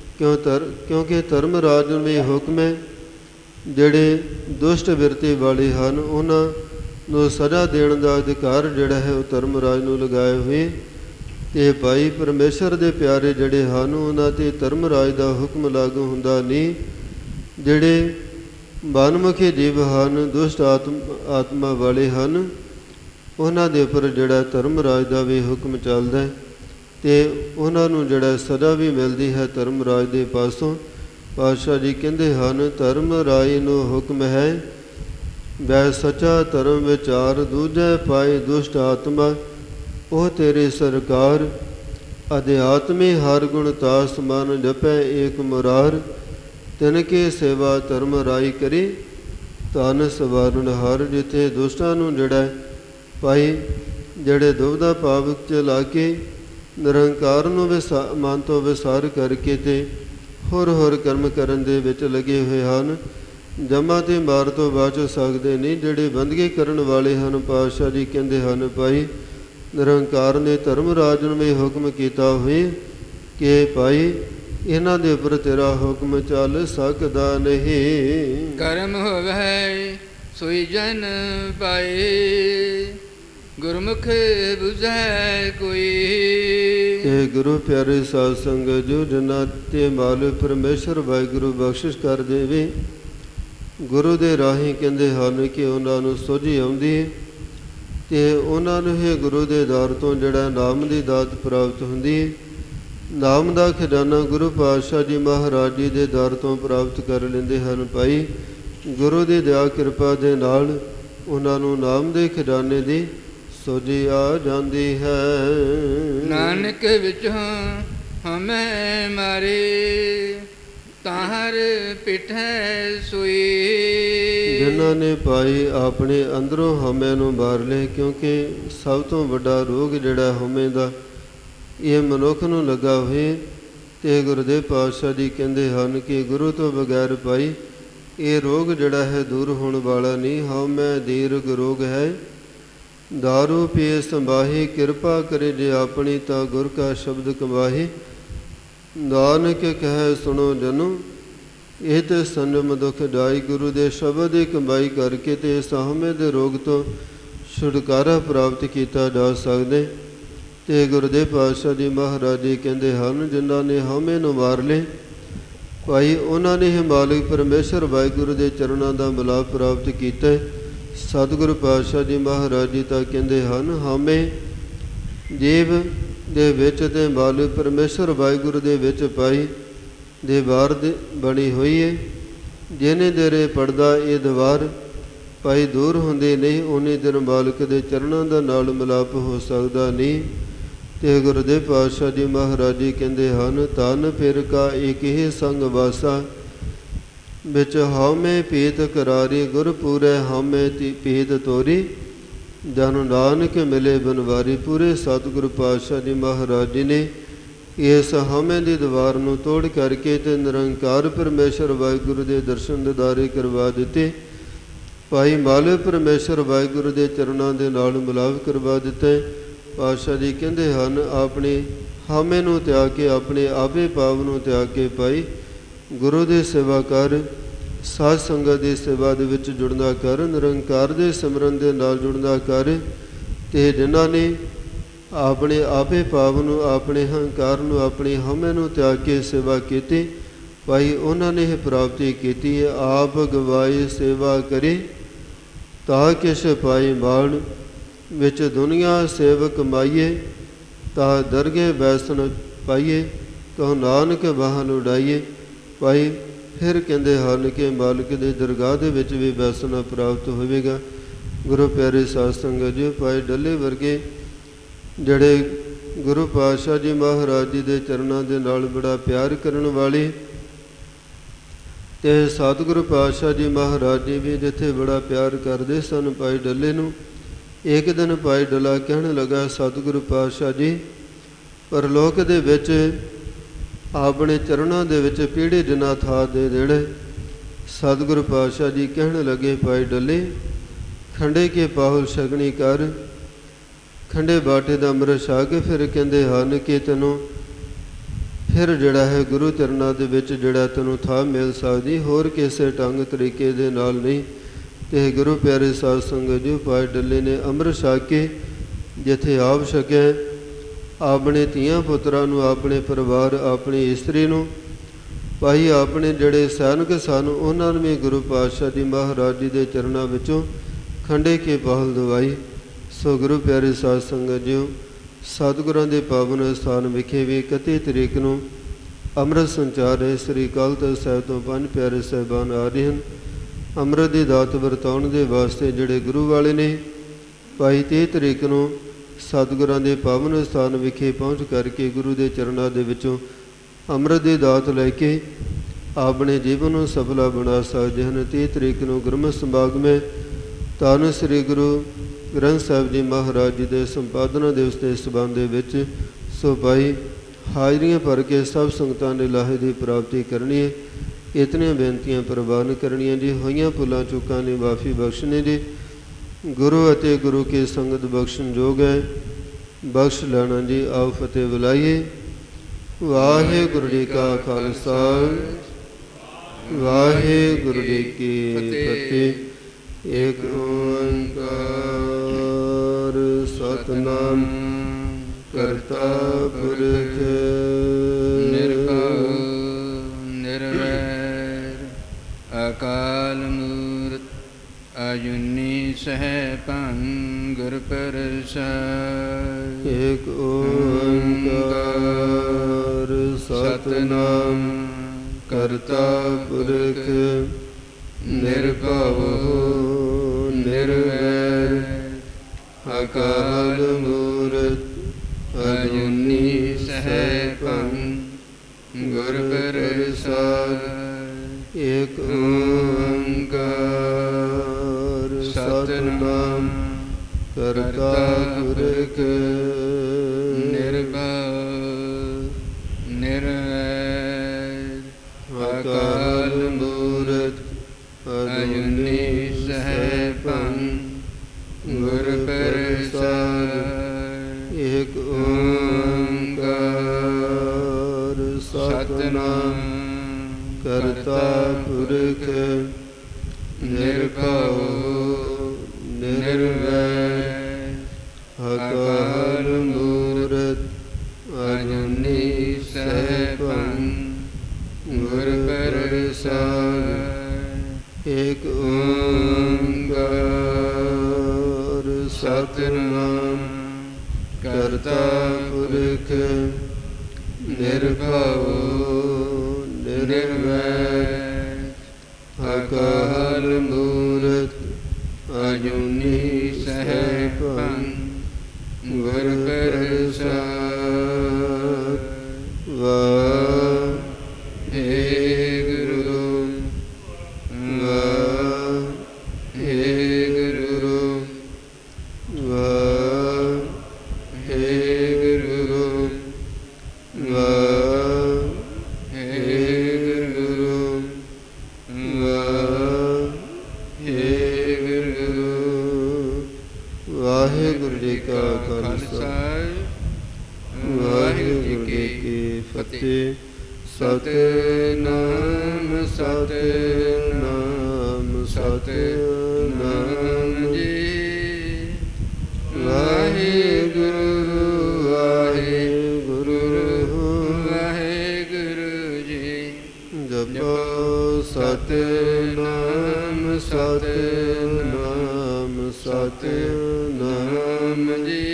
ਕਿਉਂਕਿ ਧਰਮ ਰਾਜ ਨੂੰ ਵੀ ਹੁਕਮ ਹੈ, ਜਿਹੜੇ ਦੁਸ਼ਟ ਬਿਰਤੀ ਵਾਲੇ ਹਨ ਉਹਨਾਂ ਨੂੰ ਸਜ਼ਾ ਦੇਣ ਦਾ ਅਧਿਕਾਰ ਜਿਹੜਾ ਹੈ ਉਹ ਧਰਮ ਰਾਜ ਨੂੰ ਲਗਾਏ ਹੋਏ। ਅਤੇ ਭਾਈ ਪਰਮੇਸ਼ਰ ਦੇ ਪਿਆਰੇ ਜਿਹੜੇ ਹਨ ਉਹਨਾਂ 'ਤੇ ਧਰਮ ਰਾਜ ਦਾ ਹੁਕਮ ਲਾਗੂ ਹੁੰਦਾ ਨਹੀਂ। ਜਿਹੜੇ ਮਨਮੁਖੀ ਜੀਵ ਹਨ, ਦੁਸ਼ਟ ਆਤਮਾ ਵਾਲੇ ਹਨ, ਉਹਨਾਂ ਦੇ ਉੱਪਰ ਜਿਹੜਾ ਧਰਮ ਰਾਜ ਦਾ ਵੀ ਹੁਕਮ ਚੱਲਦਾ, ਅਤੇ ਉਹਨਾਂ ਨੂੰ ਜਿਹੜਾ ਸਜ਼ਾ ਵੀ ਮਿਲਦੀ ਹੈ ਧਰਮ ਰਾਜ ਦੇ ਪਾਸੋਂ। ਪਾਤਸ਼ਾਹ ਜੀ ਕਹਿੰਦੇ ਹਨ, ਧਰਮ ਰਾਜ ਨੂੰ ਹੁਕਮ ਹੈ, ਵੈ ਸੱਚਾ ਧਰਮ ਵਿਚਾਰ, ਦੂਜੇ ਪਾਏ ਦੁਸ਼ਟ ਆਤਮਾ ਉਹ ਤੇਰੀ ਸਰਕਾਰ। ਅਧਿਆਤਮੀ ਹਰ ਗੁਣ ਤਾਸ ਮਨ ਜਪੈ ਏਕ ਮੁਰਾਰ, ਤਿਨ ਕੀ ਸੇਵਾ ਧਰਮ ਰਾਈ ਕਰੀ, ਧਨ ਸਵਾਰਨ ਹਰ। ਜਿੱਥੇ ਦੁਸ਼ਟਾਂ ਨੂੰ ਜਿਹੜਾ ਭਾਈ ਜਿਹੜੇ ਦੁਬਿਧਾ ਭਾਵ 'ਚ ਲਾ ਕੇ ਨਿਰੰਕਾਰ ਨੂੰ ਮਨ ਤੋਂ ਵਿਸਾਰ ਕਰਕੇ ਅਤੇ ਹੋਰ ਹੋਰ ਕਰਮ ਕਰਨ ਦੇ ਵਿੱਚ ਲੱਗੇ ਹੋਏ ਹਨ, ਜਮਾਂ ਤੇ ਮਾਰ ਤੋਂ ਬਚ ਸਕਦੇ ਨਹੀਂ। ਜਿਹੜੇ ਬੰਦਗੀ ਕਰਨ ਵਾਲੇ ਹਨ, ਪਾਤਸ਼ਾਹ ਜੀ ਕਹਿੰਦੇ ਹਨ, ਭਾਈ ਨਿਰੰਕਾਰ ਨੇ ਧਰਮ ਰਾਜ ਨੂੰ ਵੀ ਹੁਕਮ ਕੀਤਾ ਹੋਏ ਕਿ ਭਾਈ ਇਹਨਾਂ ਦੇ ਉੱਪਰ ਤੇਰਾ ਹੁਕਮ ਚੱਲ ਸਕਦਾ ਨਹੀਂ। ਕਰਮ ਹੋਵੇ ਸੋਈ ਜਨ ਪਾਏ, ਗੁਰਮੁਖ ਬੁਝੈ ਕੋਈ। ਇਹ ਗੁਰੂ ਪਿਆਰੇ ਸਾਧ ਸੰਗਤ ਜੋ ਜਿਨ੍ਹਾਂ 'ਤੇ ਮਾਲਕ ਪਰਮੇਸ਼ਰ ਵਾਹਿਗੁਰੂ ਬਖਸ਼ਿਸ਼ ਕਰ ਦੇਵੇ, ਗੁਰੂ ਦੇ ਰਾਹੀਂ ਕਹਿੰਦੇ ਹਨ ਕਿ ਉਹਨਾਂ ਨੂੰ ਸੋਝੀ ਆਉਂਦੀ ਹੈ, ਅਤੇ ਉਹਨਾਂ ਨੂੰ ਇਹ ਗੁਰੂ ਦੇ ਦਰ ਤੋਂ ਜਿਹੜਾ ਨਾਮ ਦੀ ਦਾਤ ਪ੍ਰਾਪਤ ਹੁੰਦੀ ਹੈ। ਨਾਮ ਦਾ ਖਜ਼ਾਨਾ ਗੁਰੂ ਪਾਤਸ਼ਾਹ ਜੀ ਮਹਾਰਾਜ ਜੀ ਦੇ ਦਰ ਤੋਂ ਪ੍ਰਾਪਤ ਕਰ ਲੈਂਦੇ ਹਨ। ਭਾਈ ਗੁਰੂ ਦੀ ਦਇਆ ਕਿਰਪਾ ਦੇ ਨਾਲ ਉਹਨਾਂ ਨੂੰ ਨਾਮ ਦੇ ਖਜ਼ਾਨੇ ਦੀ ਸੋਝੀ ਆ ਜਾਂਦੀ ਹੈ। ਨਾਨਕ ਵਿੱਚੋਂ ਹਮੇ ਮਾਰੇ, ਤਾਹਰ ਪਿਠੈ ਸੋਈ। ਜਿਨ੍ਹਾਂ ਨੇ ਭਾਈ ਆਪਣੇ ਅੰਦਰੋਂ ਹਮੇ ਨੂੰ ਮਾਰ ਲਏ, ਕਿਉਂਕਿ ਸਭ ਤੋਂ ਵੱਡਾ ਰੋਗ ਜਿਹੜਾ ਹਮੇ ਦਾ ਇਹ ਮਨੁੱਖ ਨੂੰ ਲੱਗਾ ਹੋਏ, ਅਤੇ ਗੁਰਦੇਵ ਪਾਤਸ਼ਾਹ ਜੀ ਕਹਿੰਦੇ ਹਨ ਕਿ ਗੁਰੂ ਤੋਂ ਬਗੈਰ ਭਾਈ ਇਹ ਰੋਗ ਜਿਹੜਾ ਹੈ ਦੂਰ ਹੋਣ ਵਾਲਾ ਨਹੀਂ। ਹਉਮੈ ਦੀਰਘ ਰੋਗ ਹੈ, ਦਾਰੂ ਪੀਏ ਸੰਭਾਹੀ, ਕਿਰਪਾ ਕਰੇ ਜੇ ਆਪਣੀ ਤਾਂ ਗੁਰ ਕਾ ਸ਼ਬਦ ਕਮਾਹੀ। ਨਾਨਕ ਕਹਿ ਸੁਣੋ ਜਨੋ, ਇਹ ਤੇ ਸੰਜਮ ਦੁੱਖ ਦਾਈ। ਗੁਰੂ ਦੇ ਸ਼ਬਦ ਦੀ ਕਮਾਈ ਕਰਕੇ ਤੇ ਇਸ ਹਉਮੈ ਦੇ ਰੋਗ ਤੋਂ ਛੁਟਕਾਰਾ ਪ੍ਰਾਪਤ ਕੀਤਾ ਜਾ ਸਕਦੇ। ਅਤੇ ਗੁਰਦੇਵ ਪਾਤਸ਼ਾਹ ਜੀ ਮਹਾਰਾਜ ਜੀ ਕਹਿੰਦੇ ਹਨ, ਜਿਨ੍ਹਾਂ ਨੇ ਹਉਮੈ ਨੂੰ ਮਾਰ ਲਏ ਭਾਈ ਉਹਨਾਂ ਨੇ ਮਾਲਕ ਪਰਮੇਸ਼ਰ ਵਾਹਿਗੁਰੂ ਦੇ ਚਰਨਾਂ ਦਾ ਮਿਲਾਪ ਪ੍ਰਾਪਤ ਕੀਤਾ। ਸਤਿਗੁਰੂ ਪਾਤਸ਼ਾਹ ਜੀ ਮਹਾਰਾਜ ਜੀ ਤਾਂ ਕਹਿੰਦੇ ਹਨ, ਹਉਮੈ ਜੀਵ ਦੇ ਵਿੱਚ ਅਤੇ ਮਾਲਕ ਪਰਮੇਸ਼ਰ ਵਾਹਿਗੁਰੂ ਦੇ ਵਿੱਚ ਭਾਈ ਦੀਵਾਰ ਬਣੀ ਹੋਈ ਹੈ। ਜਿਹਨੇ ਦੇਰੇ ਪੜਦਾ ਇਹ ਦੀਵਾਰ ਭਾਈ ਦੂਰ ਹੁੰਦੀ ਨਹੀਂ, ਉਨੀ ਦਿਨ ਮਾਲਕ ਦੇ ਚਰਨਾਂ ਦਾ ਨਾਲ ਮਿਲਾਪ ਹੋ ਸਕਦਾ ਨਹੀਂ। ਅਤੇ ਗੁਰਦੇਵ ਪਾਤਸ਼ਾਹ ਜੀ ਮਹਾਰਾਜ ਜੀ ਕਹਿੰਦੇ ਹਨ, ਧਨ ਫਿਰ ਕਾ ਏਕ ਹੀ ਸੰਗ ਵਾਸਾ, बिच हामे पीत करारी गुर पूरे हामे पीत तोरी जन नानक मिले बनवारी। पूरे सतगुरु पातशाह जी महाराज जी ने इस हामे की दीवार को तोड़ करके ते निरंकार परमेश्वर वाहिगुरु के दर्शन दिदारे करवा दिते। भाई माले परमेश्वर वाहिगुरु के चरणों के नाल मिलाप करवा दिते। पातशाह जी कहते हैं अपने हामे नूं त्याग के अपने आपे पाव नूं त्याग के पाई गुरु की सेवा कर, साध संगत की सेवा दे विच जुड़ना कर, निरंकार के सिमरन के नाल जुड़ना कर। ते जिन्हां ने अपने आपे पाव नूं अपने हंकार नूं अपने हमे नूं त्याग के सेवा की भाई उन्होंने प्राप्ति की है। आप गवाई सेवा करे ता किश पाए मान, विच दुनिया सेवक माइए ता दरगे बैसन पाइए, तो नानक वाहन उड़ाइए। भाई फिर कहते हैं कि मालिक के दरगाह के विच भी बैसना प्राप्त होवेगा। गुरु प्यारे साध संगत जी, भाई डले वर्गे जड़े गुरु पातशाह जी महाराज जी के चरणों के नाल बड़ा प्यार करने वाले, ते सतगुरु पातशाह जी महाराज जी भी जिथे बड़ा प्यार करते सन भाई डले नूं। एक दिन भाई डला कहने लगा, सतगुरु पातशाह जी परलोक दे विच अपने चरणों के विच पीढ़ी जिना था दे देड़े। सतगुरु पातशाह जी कहने लगे, भाई डले खंडे के पाहुल छकनी कर, खंडे बाटे का अमृत छा के फिर कहते हैं कि तैनूं फिर जड़ा है गुरु चरणों के विच जड़ा तैनूं था मिल सकती, होर किसी ढंग तरीके दे नाल नहीं। ते गुरु प्यारे साध संगत जी, भाई डले ने अमृत छक के जिथे आप छके अपने धीआं पुत्रां नूं, अपने परिवार, अपनी इस्त्री नूं, भाई अपने जड़े सैनिक सन उन्होंने भी गुरु पातशाह जी महाराज जी के चरणों विचों खंडे के पाहुल दवाई। सो गुरु प्यारे साध संगत जी, सतगुरां दे पावन स्थान विखे भी 31 तरीक नूं अमृत संचार है। श्री अकाल तख्त साहिब तो 5 प्यारे साहिबान आ रहे हैं अमृत की दात वरताउण दे वास्ते। जिहड़े गुरु वाले ने भाई 30 तरीक नूं सतगुरां दे पावन स्थान विखे पहुँच करके गुरु के चरणों के विचों अमृत की दात लैके अपने जीवन को सफला बना सकते हैं। 30 तरीक नूं गुरमत समागम है। धन श्री गुरु ग्रंथ साहिब जी महाराज जी के संपादना दिवस के संबंध विच सो भाई हाजरियाँ भर के सब संगतां ने लाहे की प्राप्ति करनी है। इतनियां बेनतियां प्रवान करनियां जी। होइयां भुलां चूकां ने माफ़ी बख्शने जी। गुरु अते गुरु की संगत बख्शन जोग है, बख्श लेना जी। आओ फतेह बुलाइए। वाहिगुरु जी का खालसा, वाहिगुरु जी की फतेह। एक ओंकार सतनाम करता पुरख निर्भव निर्वैर अकाल मूर्त अजूनी सहपं गुर प्रसाद। एक ओंकार सतनाम करता पुरख निर्भव निर्वैर अकाल मूर्त अजूनी सहपं गुर प्रसाद। एक ओंकार सतनाम करता पुरख निर्भव निर्वैर अकाल मूर्त अजूनी सहपं गुर प्रसाद। एक ओंकार सतनाम करता पुरख निर्भव निर्वैर अकाल मूर्त अजूनी सहपं गुर प्रसाद। एक ओंकार सतनाम करता पुरख निर्भव निर्वैर अकाल मूर्त अजूनी सहपं गुर प्रसाद। वाहिगुरु ਹੋਸੀ। ਸਤਿਨਾਮ ਸਤਿਨਾਮ ਸਤਿਨਾਮ ਜੀ। ਵਾਹਿਗੁਰੂ ਵਾਹਿਗੁਰੂ ਵਾਹਿਗੁਰੂ ਜੀ। ਜਪੋ ਸਤਿਨਾਮ ਸਤਿਨਾਮ ਸਤਿਨਾਮ ਜੀ।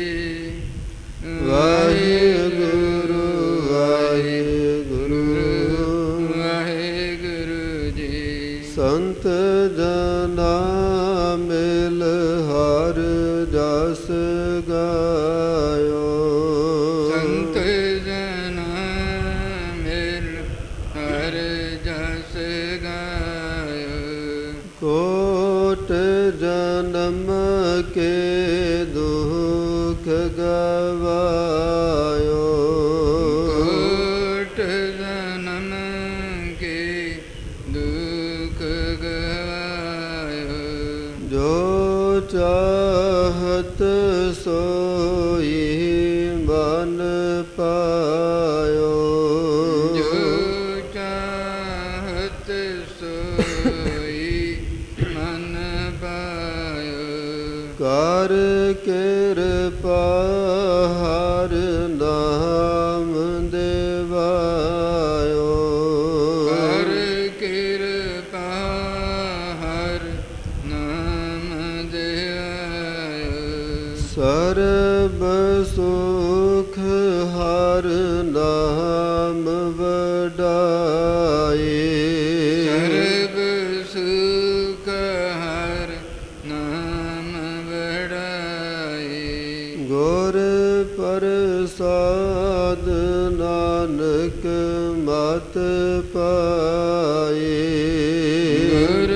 ਵਾਹਿਗੁਰੂ ਵਾਹਿਗੁਰੂ ਵਾਹਿਗੁਰੂ ਜੀ। ਸੰਤ ਜਨਾ ਮਿਲ ਹਰ ਜਸ ਗਾਇਓ। ਸੰਤ ਜਨਾ ਮਿਲ ਹਰ ਜਸ ਗਾਇਓ। ਕੋਟ ਜਨਮ ਕੇ ਦੁਖ ਗਵਾਇਓ। ਕੋਟ ਜਨਮ ਕੇ ਦੁਖ ਗਵਾਇਓ। ਜੋ ਚਾਹਤ ਸੋਈ ਮਨ ਪਾਇਓ। ਜੋ ਚਾਹਤ ਸੋਈ ਮਨ ਪਾਇਓ। ਕਰ ਕਿਰਪਾ ਹਰ ਨਾਮ ਦੇਵਾਇਓ। ਕਰ ਕਿਰਪਾ ਹਰ ਨਾਮ ਦੇਵਾਇਓ। ਸਰਬ ਸੁਖ ਹਰ ਨਾਮ ਵਡਾਏ। ਸਰਬ ਸੁਖ ਹਰ ਨਾਮ ਵਡਾਏ। ਗੁਰ ਪ੍ਰਸਾਦ ਨਾਨਕ ਮਤ ਪਾਏ। ਗੁਰ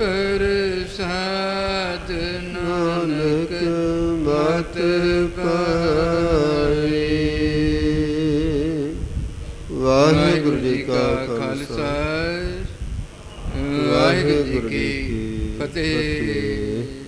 ਪ੍ਰਸਾਦ ਨਾਨਕ ਮਤ ਪਾਏ। ਵਾਹਿਗੁਰੂ ਜੀ ਕਾ ਖਾਲਸਾ ਵਾਹਿਗੁਰੂ ਜੀ ਕੀ ਫਤਿਹ।